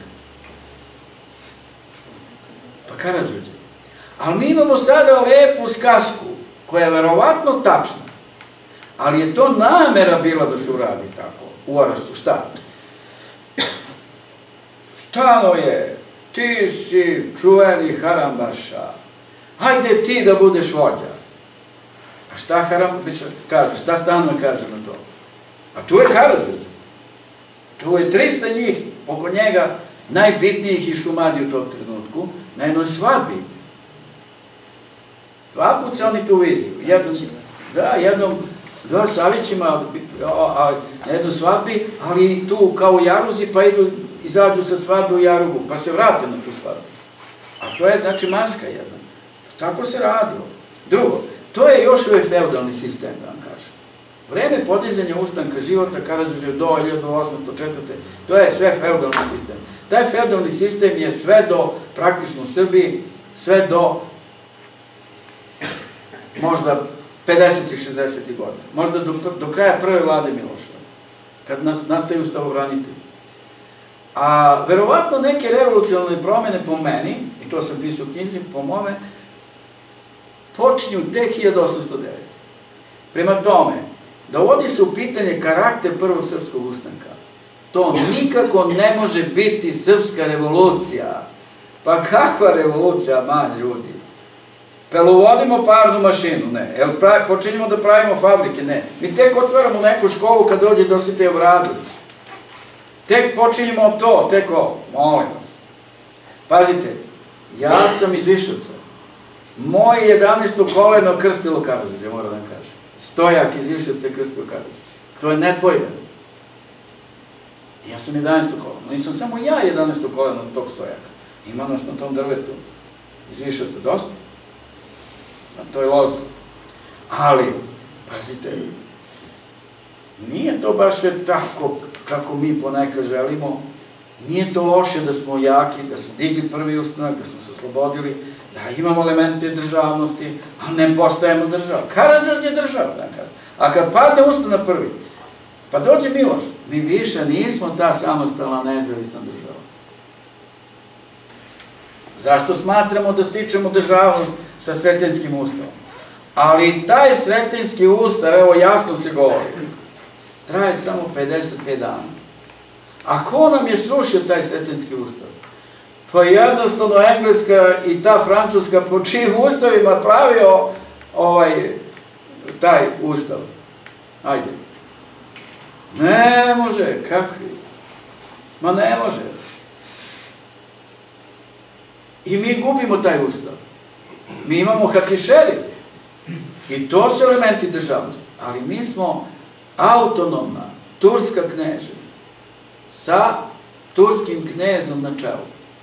Speaker 2: Pa Karađorđe. Ali mi imamo sada lepu skasku, koja je verovatno tačna, ali je to namera bila da se uradi tako, u Orašcu. Šta? Stano je, ti si čuveni Harambaša, hajde ti da budeš vođa. A šta Harambaša kaže, šta Stano kaže na to? A tu je Karađorđe. Tu je trista njih oko njega, najbitnijih iz Šumadije u tom trenutku, na jednoj svadbi. Dva put se oni tu vidi. Da, jednom, dva Savićima na jednoj svadbi, ali tu kao u Jaruzi, pa idu, izađu sa svadbu u Jarugu, pa se vrate na tu svadbu. A to je, znači, maska jedna. Tako se radilo. Drugo, to je još uvijek feudalni sistem, da vam kažem. Vreme podizanja ustanka života Karađorđe do hiljadu osamsto četvrte. To je sve feudalni sistem. Taj feudalni sistem je sve do, praktično u Srbiji, sve do možda pedesetih, šezdesetih godina. Možda do kraja prve vlade Miloša, kad nastaju ustavobranitelji. A verovatno neke revolucionalne promene po meni, i to sam pisao u knjizi, po mome, počinju tek hiljadu osamsto devete. Prema tome, dovodi se u pitanje karakter prvog srpskog ustanka. To nikako ne može biti srpska revolucija. Pa kakva revolucija, man ljudi? Jel uvodimo parnu mašinu? Ne. Jel počinjemo da pravimo fabrike? Ne. Mi tek otvaramo neku školu kad dođe Dositej Obradović. Tek počinjemo to, tek ovo. Molim vas. Pazite, ja sam iz Viševca. Moje jedanaesto koleno krstilo Karađorđe, moram da kažem. Stojak iz Viševca je krstilo Karađorđe. To je nedvojbeno. Ja sam jedanaesto koleno. Nisam samo ja jedanaesto koleno od tog stojaka. Ima nas na tom drvetu iz Viševca dosta. Na toj lozi. Ali, pazite, nije to baš sve tako kako mi ponekad želimo. Nije to loše da smo jaki, da smo digli prvi ustanak, da smo se oslobodili, da imamo elemente državnosti, ali ne postajemo država. Karađorđe je država, da kažem. A kad padne ustanak prvi, pa dođe Miloš, mi više nismo ta samostalna nezavisna država. Zašto smatramo da stičemo državnost sa Sretenskim ustavom? Ali taj Sretenski ustav, evo jasno se govori, traje samo pedeset pet dana. A ko nam je srušio taj Sretenski ustav? Pa jednostavno Engleska i ta Francuska po čijim ustavima pravio taj ustav. Ajde. Ne može, kakvi? Ma ne može. I mi gubimo taj ustav. Mi imamo hatišerif. I to su elementi državnosti. Ali mi smo autonomna turska kneževina sa turskim knezom na čelu.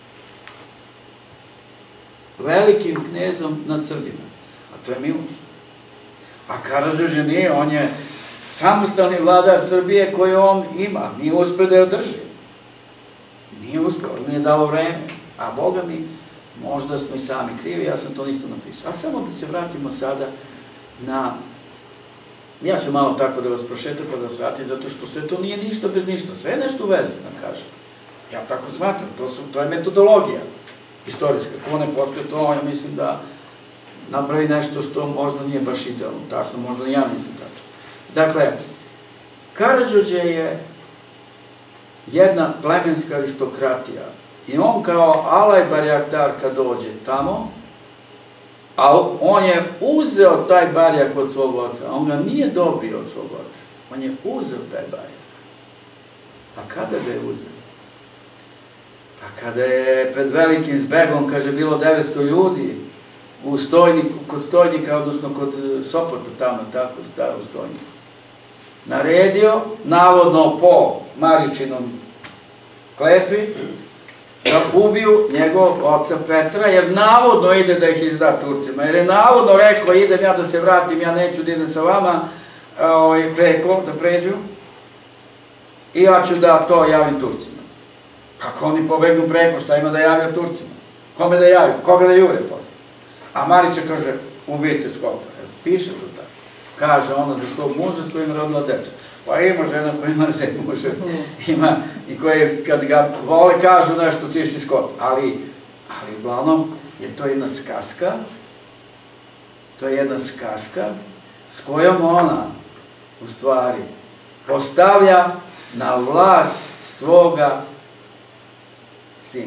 Speaker 2: Velikim knezom nad Srbima. A to je Miloš. A Karađorđe nije, on je samostalni vladar Srbije koju on ima. Nije uspio da je održi. Nije uspio, nije dalo vreme. A Boga mi, možda smo i sami krivi, ja sam to isto napisao. A samo da se vratimo sada na... Ja ću malo tako da vas prošetam pa da shvatim, zato što sve to nije ništa bez ništa. Sve je nešto u vezi, da kažem. Ja tako smatram, to je metodologija istorijska. Ko ne poštuje to, ja mislim da napravi nešto što možda nije baš idealno, tačno, možda ja nisam tačno. Dakle, Karađorđe je jedna plemenska aristokratija i on kao Alaj Barjaktar kad dođe tamo, a on je uzeo taj barjak od svog oca, on ga nije dobio od svog oca, on je uzeo taj barjak. Pa kada ga je uzeo? Pa kada je pred velikim zbegom, kaže, bilo devetsto ljudi u Stojniku, kod Stojnika, odnosno kod Sopota tamo, tako, u starom Stojniku, naredio, navodno po Maričinom kletvi, da ubiju njegovog oca Petra, jer navodno ide da ih izda Turcima, jer je navodno rekao, idem ja da se vratim, ja neću da idem sa vama preko, da pređu, i ja ću da to javim Turcima. Kako oni pobegnu preko, šta ima da javio Turcima? Kome da javim? Koga da jure posle? A Marića kaže, ubijte Skota. Piše to tako. Kaže ona za svog muža s kojim je rodila deca. Pa ima žena koja mrze muže, ima i koje kad ga vole kažu nešto, ti si Skot. Ali, ali uglavnom je to jedna skaska, to je jedna skaska s kojom ona, u stvari, postavlja na vlast svoga sina.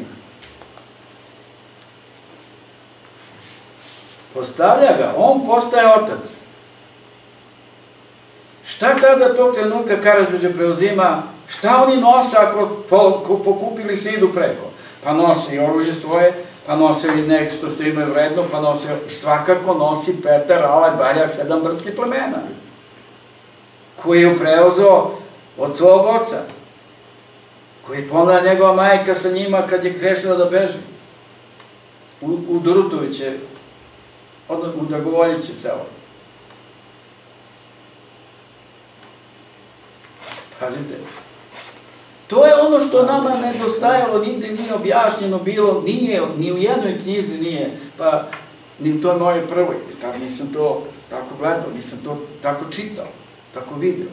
Speaker 2: Postavlja ga, on postaje otac. Šta tada tog trenutka Karađorđe preuzima? Šta oni nose ako pokupili se idu preko? Pa nose i oružje svoje, pa nose i nešto što imaju vredno, pa nose i svakako nosi Petar, Alaj, Baljak, sedam brdskih plemena, koji je preuzeo od svog oca, koji je ponela njegova majka sa njima kad je krešila da beže. U Durutoviće, u Dragovoljiće selo. Pazite, to je ono što nama nedostajalo, nigde nije objašnjeno bilo, nije, ni u jednoj knjizi nije, pa ni u toj mojoj prvoj, tad nisam to tako gledao, nisam to tako čitao, tako video.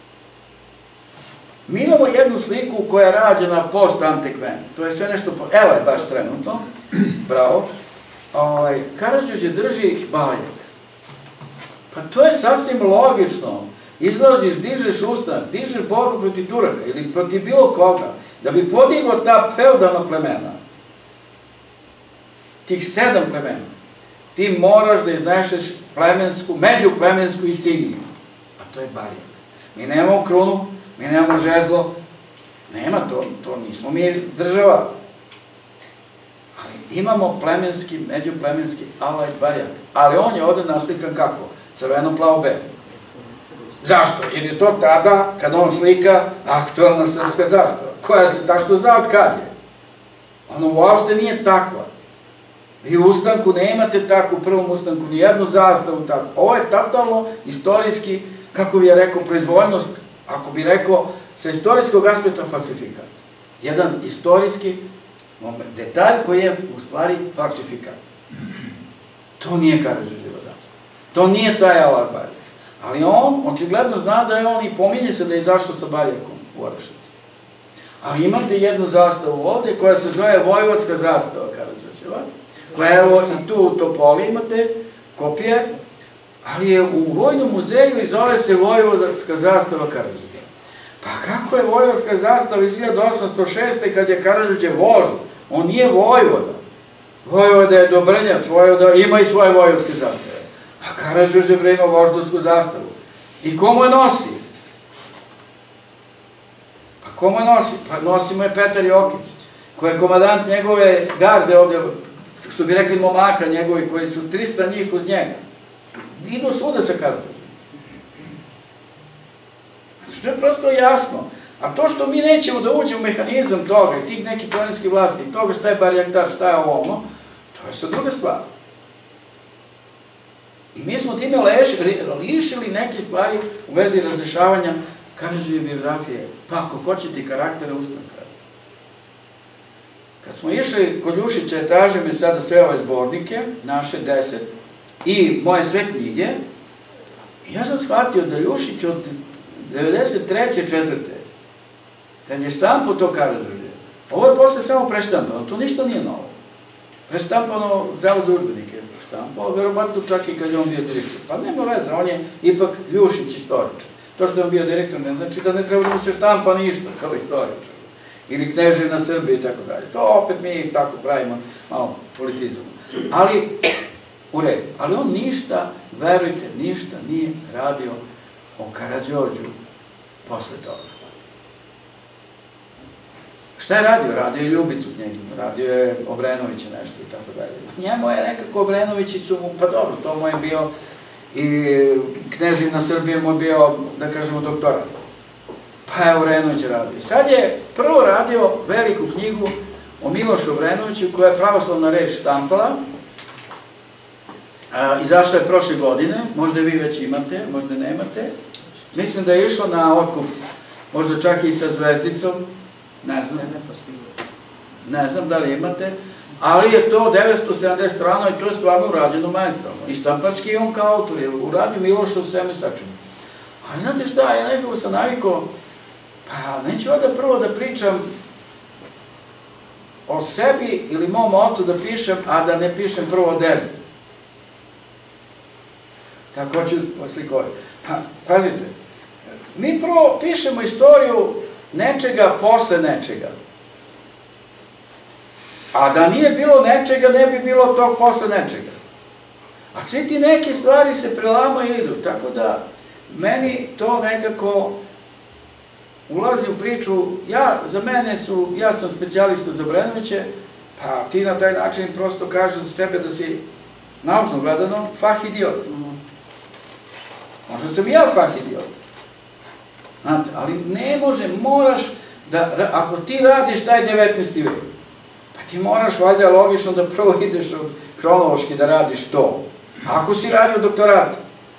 Speaker 2: Mi imamo jednu sliku koja je rađena post-antikven, to je sve nešto, evo je baš trenutno, bravo, Karađorđe drži Baljak. Pa to je sasvim logično. Izlaziš, dižeš ustanak, dižeš borbu protiv Turaka ili protiv bilo koga, da bi podigao ta feudalna plemena, tih sedam plemena, ti moraš da izneseš plemensku, međuplemensku insigniju, a to je Baljak. Mi nemamo krunu, mi nemamo žezlo, nema to, to nismo mi država. Ali imamo plemenski, međuplemenski Alaj Baljak, ali on je ovde naslikan kako? Crveno, plavo, belo. Zašto? Jer je to tada, kad on slika, aktualna srpska zastava, koja se tačno zna od kad je. Ona uopšte nije takva. Vi u ustanku nemate tako, u prvom ustanku, nijednu zastavu tako. Ovo je totalno istorijski, kako bi je rekao, proizvoljnost, ako bi rekao, sa istorijskog aspekta falsifikat. Jedan istorijski detalj koji je u stvari falsifikat. To nije Karađorđeva zastava. To nije taj Alaj Baljak. Ali on, očigledno zna da je on i pominje se da je izašao sa Baljakom u Orašac. Ali imate jednu zastavu ovde koja se zove Vojvodska zastava Karađorđeva, koja evo i tu u Topoli imate kopije, ali je u Vojnom muzeju i zove se Vojvodska zastava Karađorđeva. Pa kako je Vojvodska zastava iz hiljadu osamsto šeste kad je Karađorđe vožd? On nije vojvoda. Vojvoda je Dobrnjac, vojvoda ima i svoje vojvodske zastave. A Karađorđe bre ima voždovsku zastavu. I ko mu je nosi? Pa ko mu je nosi? Pa nosi mu je Petar Jokić, koji je komadant njegove garde ovde, što bi rekli momaka njegovi, koji su trista njih uz njega. Idu svuda sa Karađorđem. To je prosto jasno. A to što mi nećemo da uđemo u mehanizam toga, tih nekih plemenskih vlasti, toga šta je Barjaktar, šta je ovo ono, to je sad druga stvar. I mi smo time lišili neke stvari u vezi razrešavanja Karađorđeve biografije, pa ako hoćete i karaktera ustanka. Kad smo išli kod Ljušića, traže me sada sve ove zbornike, naše deset, i moje sve knjige, i ja sam shvatio da Ljušić od devedeset treće četvrte kad je štampo to Karađorđe, ovo je posle samo preštampano, to ništa nije novo. Preštampano Zavod za udžbenike, štampao, verovatno čak i kad je on bio direktor. Pa nema veze, on je ipak Ljušić istoričar. To što je on bio direktor ne znači da ne treba da mu se štampa ništa kao istoričar. Ili Kneževina Srbije i tako dalje. To opet mi tako pravimo, malo politizujemo. Ali, u redu, ali on ništa, verujte, ništa nije radio o Karađorđu posle toga. Šta je radio? Radio je Ljubicu Knjeginu, radio je Obrenovića nešto i tako dalje. Njemu je nekako Obrenovići su mu, pa dobro, to mu je bio i Kneževina Srbije mu je bio, da kažemo, doktorat. Pa je Obrenović radio. Sad je prvo radio veliku knjigu o Milošu Obrenoviću, koja je pravoslavna reč štampala. Izašla je prošle godine, možda vi već imate, možda nemate. Mislim da je išlo na otkup, možda čak i sa zvezdicom, ne znam, ne znam da li imate, ali je to devetsto sedamdeset strana i to je stvarno urađeno maestralno. I štamparski je on kao autor, je uradio Miloša u svemu sačinu. Ali znate šta, ja nekako sam navikao, pa neću ovdje prvo da pričam o sebi ili mom ocu da pišem, a da ne pišem prvo o debi. Tako ću poslikovati. Pa, pazite, mi prvo pišemo istoriju nečega posle nečega. A da nije bilo nečega, ne bi bilo tog posle nečega. A svi ti neke stvari se prelamaju i idu, tako da meni to nekako ulazi u priču, ja, za mene su, ja sam specijalista za Obrenoviće, pa ti na taj način prosto kažeš za sebe da si, naučno gledano, fah idiot. Možda sam i ja fah idiot. Znate, ali ne može, moraš da, ako ti radiš taj devetnaesti vek, pa ti moraš valjda logično da prvo ideš hronološki da radiš to. Ako si radio doktorat,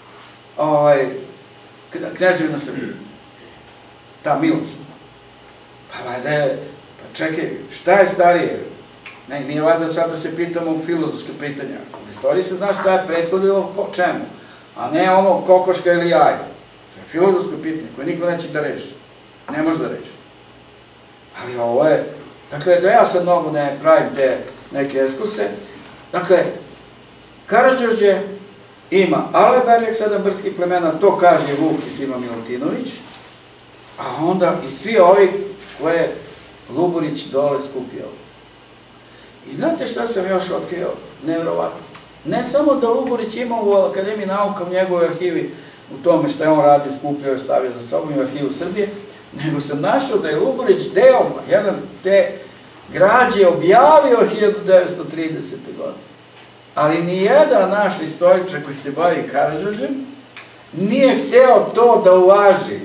Speaker 2: Kneževina Srbije, ta Miloš, pa valjda je, pa čekaj, šta je starije? Nije valjda sad da se pitamo u filozofske pitanja. U istoriji se zna šta je prethodilo čemu, a ne ono kokoška ili jaje. To je filozofsko pitanje koje niko neće da reši. Ne može da reši. Ali ovo je, dakle, da ja sad mnogo ne pravim te neke eskuse, dakle, Karađorđe ima Aleberjeg, sedam brdskih plemena, to kaže Vuk i Sima Milutinović, a onda i svi ovi koje Luburić dole skupio. I znate šta sam još otkrio? Nevjerovatno. Ne samo da Luburić ima u Akademiji nauka u njegovoj arhivi, u tome što je on radio, skupio i stavio za sobom u arhivu Srbije, nego sam našao da je Luburić deo, jedan te građe objavio hiljadu devetsto tridesete. godine. Ali nijedan naš istoričar koji se bavi Karađorđem nije hteo to da uvaži.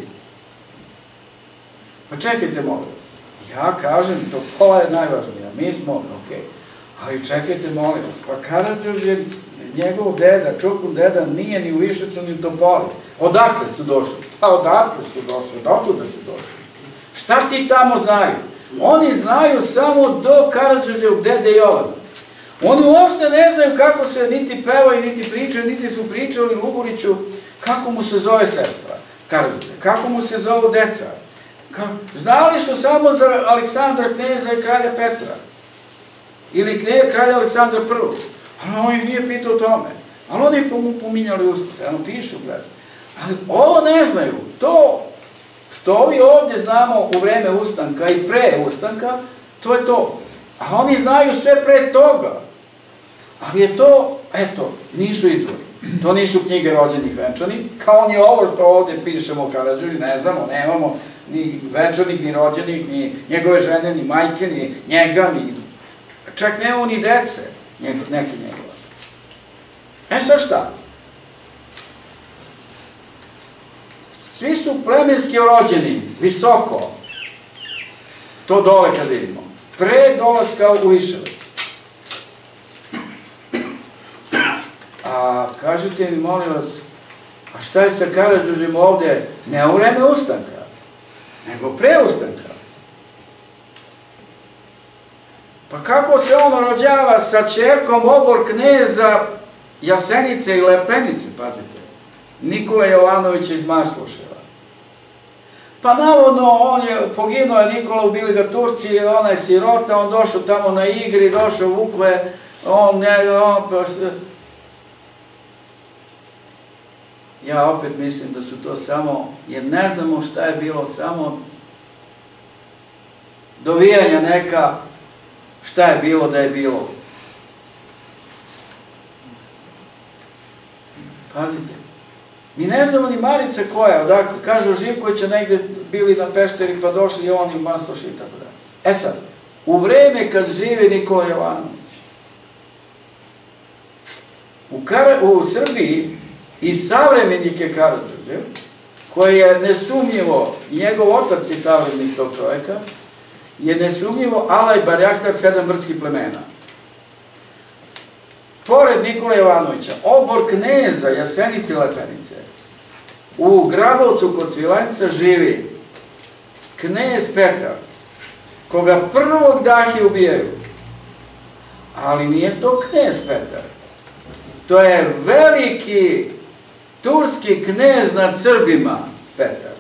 Speaker 2: Pa čekajte, molim vas. Ja kažem, to pola je najvažnije, mi smo, ok, ali čekajte, molim vas, pa Karađorđe, njegov deda, Čukun deda, nije ni u Viševcu, ni u Topoli. Odakle su došli? Pa odakle su došli, odakle su došli? Šta ti tamo znaju? Oni znaju samo do Karađorđevog dede Jovana. Oni uopšte ne znaju kako se niti pevaju, niti pričaju, niti su pričali Luburiću kako mu se zove sestra Karađorđe, kako mu se zovu deca. Znali su samo za Aleksandra kneza i kralja Petra. Ili kralja Aleksandra prvog. Ali on ih nije pitao o tome. Ali oni mu pominjali uspute, ono pišu, gledaj. Ali ovo ne znaju. To što ovi ovdje znamo u vreme ustanka i pre ustanka, to je to. A oni znaju sve pre toga. Ali je to, eto, nisu izvori. To nisu knjige rođenih venčanih, kao ni ovo što ovdje pišemo o Karađorđu, ne znamo, nemamo ni venčanih, ni rođenih, ni njegove žene, ni majke, ni njega, ni... Čak nemamo ni dece, neke njegove. E sad šta? Svi su plemenski rođeni, visoko. To dole kad vidimo. Pre dolaska u Viševac. A kažete mi, molim vas, a šta je sa Karađorđem ovde, ne u vreme ustanka, nego pre ustanka? Pa kako se on rođava sa ćerkom obor kneza Jasenice i Lepenice, pazite, Nikola Jovanovića iz Masluševa. Pa navodno, on je, poginuo je Nikola, ubili ga Turci, ona je sirota, on došao tamo na igri, došao Vukle, on ne, on pa se... Ja opet mislim da su to samo, jer ne znamo šta je bilo, samo dovijanja neka, šta je bilo da je bilo. Pazite, mi ne znamo ni Marice koja, odakle, kažu Živkovića negde bili na Pešteri pa došli i oni u Masloši i tako dalje. E sad, u vreme kad živi Nikola Jovanović, u, Kara, u Srbiji i savremenike Karađorđe, koji je nesumnjivo, i njegov otac je savremenik tog čoveka, je nesumnjivo Alaj Barjaktar sedam brdskih plemena. Pored Nikola Jovanovića, obor kneza Jasenice Lepenice, u Grabovcu kod Svilenca živi knez Petar, koga prvog dahe ubijaju. Ali nije to knez Petar. To je veliki turski knez nad Srbima Petar.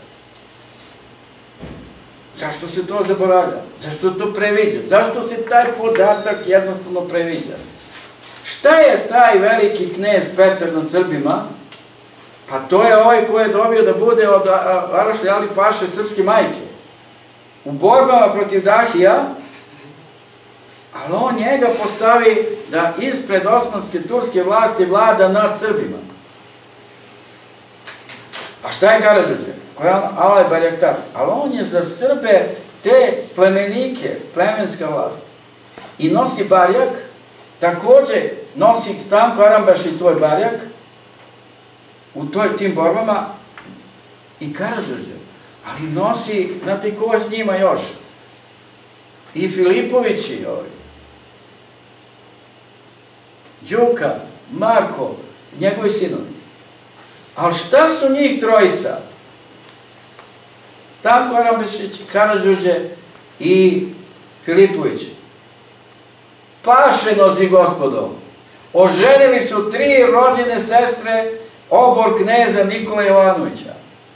Speaker 2: Zašto se to zaboravlja? Zašto to previđa? Zašto se taj podatak jednostavno previđa? Šta je taj veliki knez Petar nad Srbima? Pa to je ovaj koji je dobio da bude od Arašlja Ali Paše srpske majke. U borbama protiv Dahija, ali on njega postavi da ispred osmanske turske vlasti vlada nad Srbima. A šta je Karađorđe? Koja je Alaj Barjaktar? Ali on je za Srbe te plemenike, plemenska vlast. I nosi barjak, takođe nosi Stanko Arambaši svoj barjak u toj tim borbama i Karađorđe. Ali nosi, znate ko je s njima još? I Filipović i ovi. Đuka, Marko, njegovi sinovi. Ali šta su njih trojica? Stanko Arambašić, Karađorđe i Filipović. Pašenozi, gospodo. Oženili su tri rođene sestre obor kneza Nikola Jovanovića.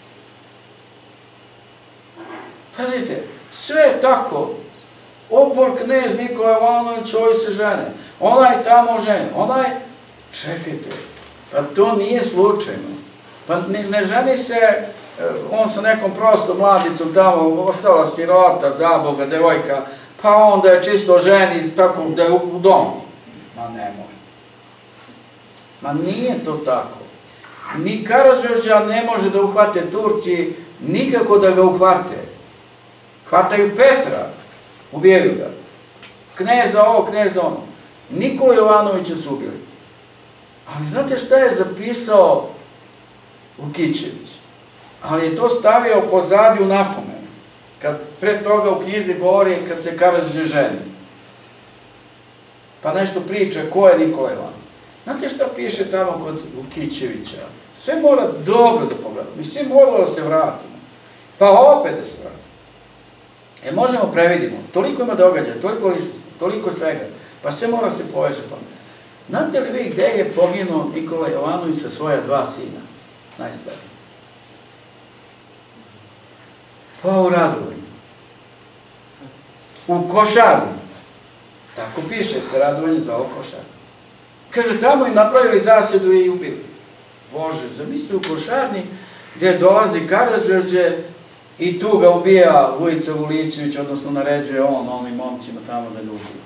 Speaker 2: Pazite, sve je tako. Obor knez Nikola Jovanović, ovi se žene. Onaj tamo žene. Onaj, čekajte, pa to nije slučajno. Pa ne ženi se, on sa nekom prostom mladicom tamo, ostala sirota, zaboga, devojka, pa onda je čisto ženi, tako da je u domu. Ma nemoj. Ma nije to tako. Ni Karađorđa ne može da uhvate Turci, nikako da ga uhvate. Hvataju Petra, ubijaju ga. Kneza ovo, kneza ono. Nikola Jovanovića su ubili. Ali znate šta je zapisao Vukićević? Ali je to stavio pozadi u napomenu. Kad pre toga u knjizi govori kad se Karađorđe ženi. Pa nešto priča ko je Nikola Jovanović. Znate šta piše tamo kod Vukićevića? Sve mora dobro da pogledamo. Mi svi moramo da se vratimo. Pa opet da se vratimo. E, možemo previdimo. Toliko ima događaja, toliko ličnosti, toliko svega. Pa sve mora se poveže. Znate li vi gde je poginuo Nikola Jovanović sa svoja dva sina, najstariji? Pa u Radovanju. U Košaru. Tako piše, se Radovanje zvao Košar. Kaže, tamo im napravili zasjedu i ubili. Bože, zamisli u Košarni gde dolazi Karađorđe i tu ga ubija Vujica Vulićević, odnosno naređuje on onim momcima tamo da ga ubiju.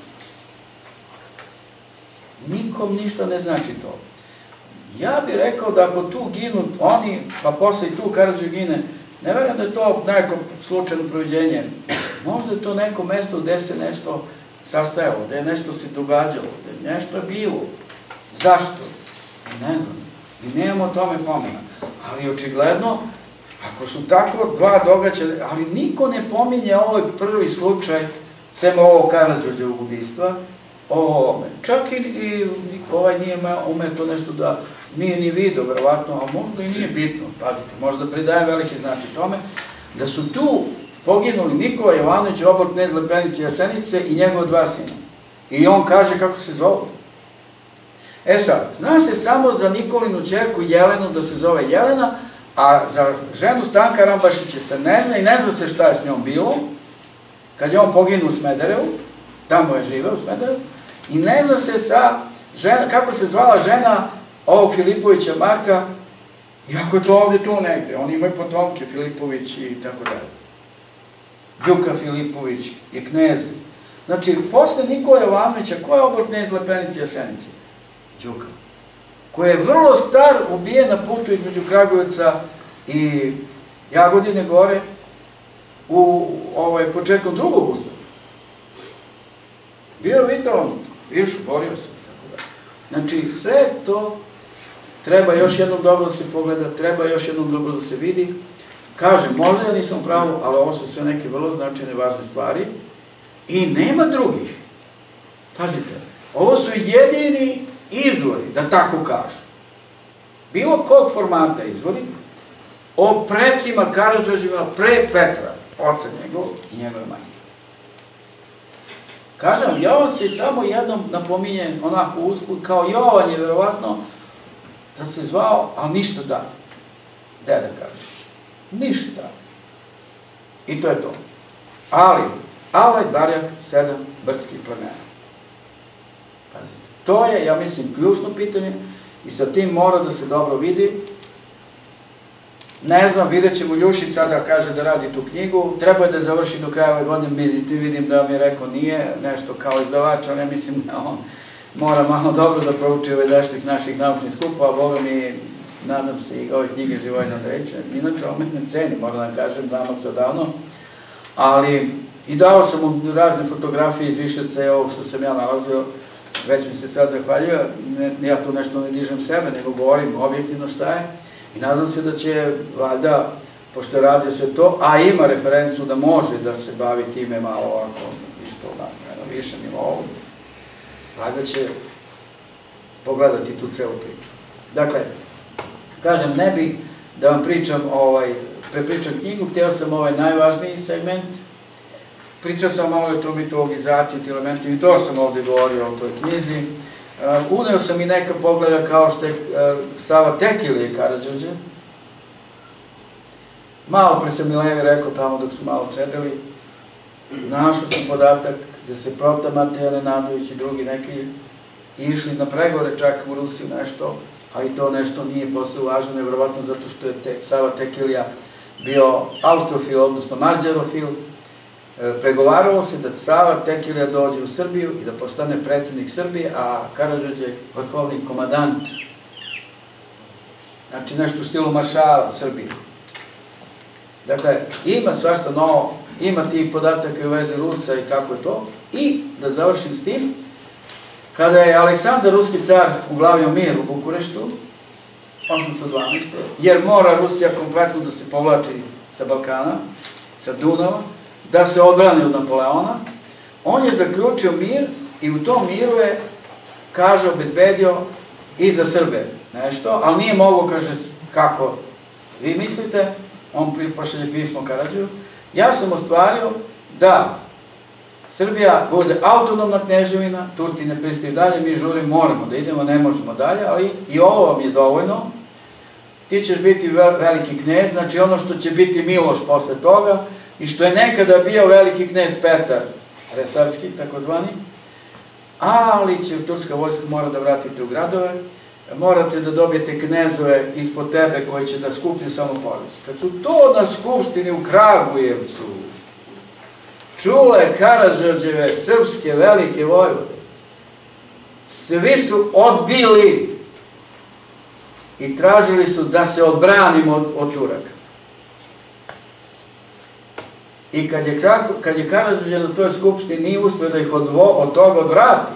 Speaker 2: Nikom ništa ne znači to. Ja bih rekao da ako tu ginu oni, pa posle i tu Karađorđe gine, ne verujem da je to neko slučajno proviđenje. Možda je to neko mesto gde se nešto sastajalo, gde je nešto se događalo, gde nešto je bilo. Zašto? Ne znam. Mi nemamo o tome pomena. Ali očigledno, ako su tako dva događaja, ali niko ne pominje ovaj prvi slučaj, sem ovog Karađorđevog ubistva, o ovome. Čak i ovaj nije ume to nešto da nije ni vidio, verovatno, a možda i nije bitno, pazite, možda pridaje veliki značaj tome, da su tu poginuli Nikola Jovanović, obor knez Lepenice Jasenice i njegov dva sina. I on kaže kako se zove. E sad, zna se samo za Nikolinu ćerku Jelenu da se zove Jelena, a za ženu Stanka Arambašića se ne zna i ne zna se šta je s njom bilo, kad je on poginu u Smederevu, tamo je živeo u Smederevu, i ne zna se sa kako se zvala žena ovog Filipovića Marka, iako je to ovde tu negde, oni imaju potomke, Filipović i tako dalje. Đuka Filipović je knez. Znači, posle Nikola Jovanovića, ko je obor knez Lepenice Jasenice? Đuka. Koji je vrlo star, ubijen na putu između Kragujevca i Jagodine gore u početkom drugog ustava. Bio je vitalom, išao, borio se, tako da. Znači, sve to treba još jednom dobro da se pogleda, treba još jednom dobro da se vidi. Kažem, možda ja nisam pravo, ali ovo su sve neke vrlo značajne, važne stvari i nema drugih. Pazite, ovo su jedini izvori, da tako kažu. Bilo kog formata izvori, o precima Karađorđevima pre Petra, oca njegov i njegove majke. Kažem, Jovan se samo jednom napominje onako usput, kao Jovan je verovatno da se zvao, ali ništa dalje. Deda kaže. Ništa dalje. I to je to. Ali, Alaj, Barjak, sedam brdskih plemena. Pazite, to je, ja mislim, ključno pitanje i sa tim mora da se dobro vidi. Ne znam, vidjet ćemo Ljušić sada kaže da radi tu knjigu, treba je da završi do kraja ove godine, međutim vidim da mi je rekao nije, nešto kao izdavač, ali ja mislim da on mora malo dobro da prouči ove dešlik naših naučnih skupova, Boga mi, nadam se i ove knjige Živojna Andrejića, inače on mene ceni, moram da kažem, damo se odavno, ali i dao sam mu razne fotografije iz Viševca i ovog što sam ja nalazio, već mi se sad zahvaljuje, ja tu nešto ne dižem sebe, nego govorim objektivno šta je, i nadam se da će, valjda, pošto je radio sve to, a ima referencu da može da se bavi time malo ovako, isto na višem nivou, valjda će pogledati tu celu priču. Dakle, kažem, ne bih da vam pričam, prepričam knjigu, hteo sam ovaj najvažniji segment, pričao sam malo o toj mitologizaciji, ti elementi, i to sam ovde govorio o toj knjizi. Uneo sam i neka pogleda kao što je Sava Tekilije Karađorđe. Malo pre sam Milevi rekao tamo dok su malo čedeli. Našao sam podatak gde se Prota Mateja Nenadović i drugi neki išli na pregovore čak u Rusiju nešto, ali to nešto nije posle uvaženo, nevjerovatno zato što je Sava Tekilija bio austrofil, odnosno mađarofil. Pregovaralo se da Sava Tekilija dođe u Srbiju i da postane predsednik Srbije, a Karađorđe je vrhovni komadant. Znači nešto u stilu maršala Srbije. Dakle, ima svašta novo, ima tih podataka u vezi Rusa i kako je to. I, da završim s tim, kada je Aleksandar, ruski car, uglavio mir u Bukureštu, osamsto dvanaeste. jer mora Rusija kompletno da se povlači sa Balkana, sa Dunava, da se odbrani od Napoleona, on je zaključio mir i u tom miru je, kaže, obezbedio i za Srbe nešto, ali nije mogo, kaže, kako vi mislite, on pošalje pismo Karađu, ja sam ostvario da Srbija bude autonomna kneževina, Turci ne pristaju dalje, mi žurimo, moramo da idemo, ne možemo dalje, ali i ovo vam je dovoljno, ti ćeš biti veliki knez, znači ono što će biti Miloš posle toga, i što je nekada bio veliki knez Petar Resavski, takozvani, ali će turska vojska mora da vratite u gradove, morate da dobijete knezove ispod tebe koji će da skuplju samo porez. Kad su to na skupštini u Kragujevcu čule Karađorđeve srpske velike vojvode, svi su odbili i tražili su da se odbranimo od Turaka. I kad je Karađorđe na toj skupštini nije uspio da ih od toga odvrati,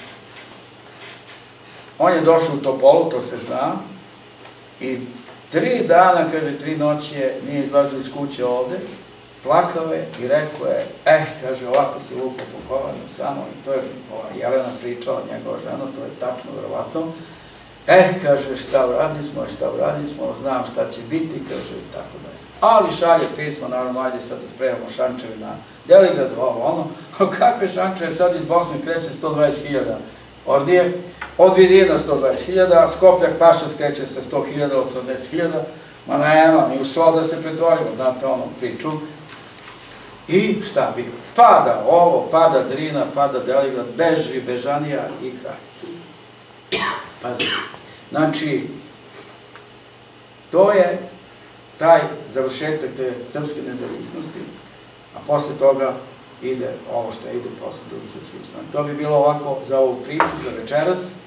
Speaker 2: on je došao u Topolu, to se zna, i tri dana, kaže, tri noći je, nije izlazio iz kuće ovde, plakao je i rekao je, eh, kaže, ovako se lupo pokovano samo, i to je Jelena pričala, njegova žena, to je tačno, verovatno, eh, kaže, šta uradili smo, šta uradili smo, znam šta će biti, kaže, i tako da je. Ali šalje pismo, naravno, ajde sad da spremamo šančevi na Deligradu, ovo, ono, a kakve šančeve sad iz Bosne kreće sto dvadeset hiljada ordije, od Vidina sto dvadeset hiljada, Skopljak Paša skreće sa sto hiljada, osamdeset hiljada, ma nema, ni u sol da se pretvorimo, znate ono priču. I šta bi? Pada ovo, pada Drina, pada Deligrad, beži, Bežanija i kraj. Pazi, znači, to je taj završetak te srpske nezavisnosti, a posle toga ide ovo što ide posle druge srpske ustanove. To bi bilo ovako za ovu priču, za večeras.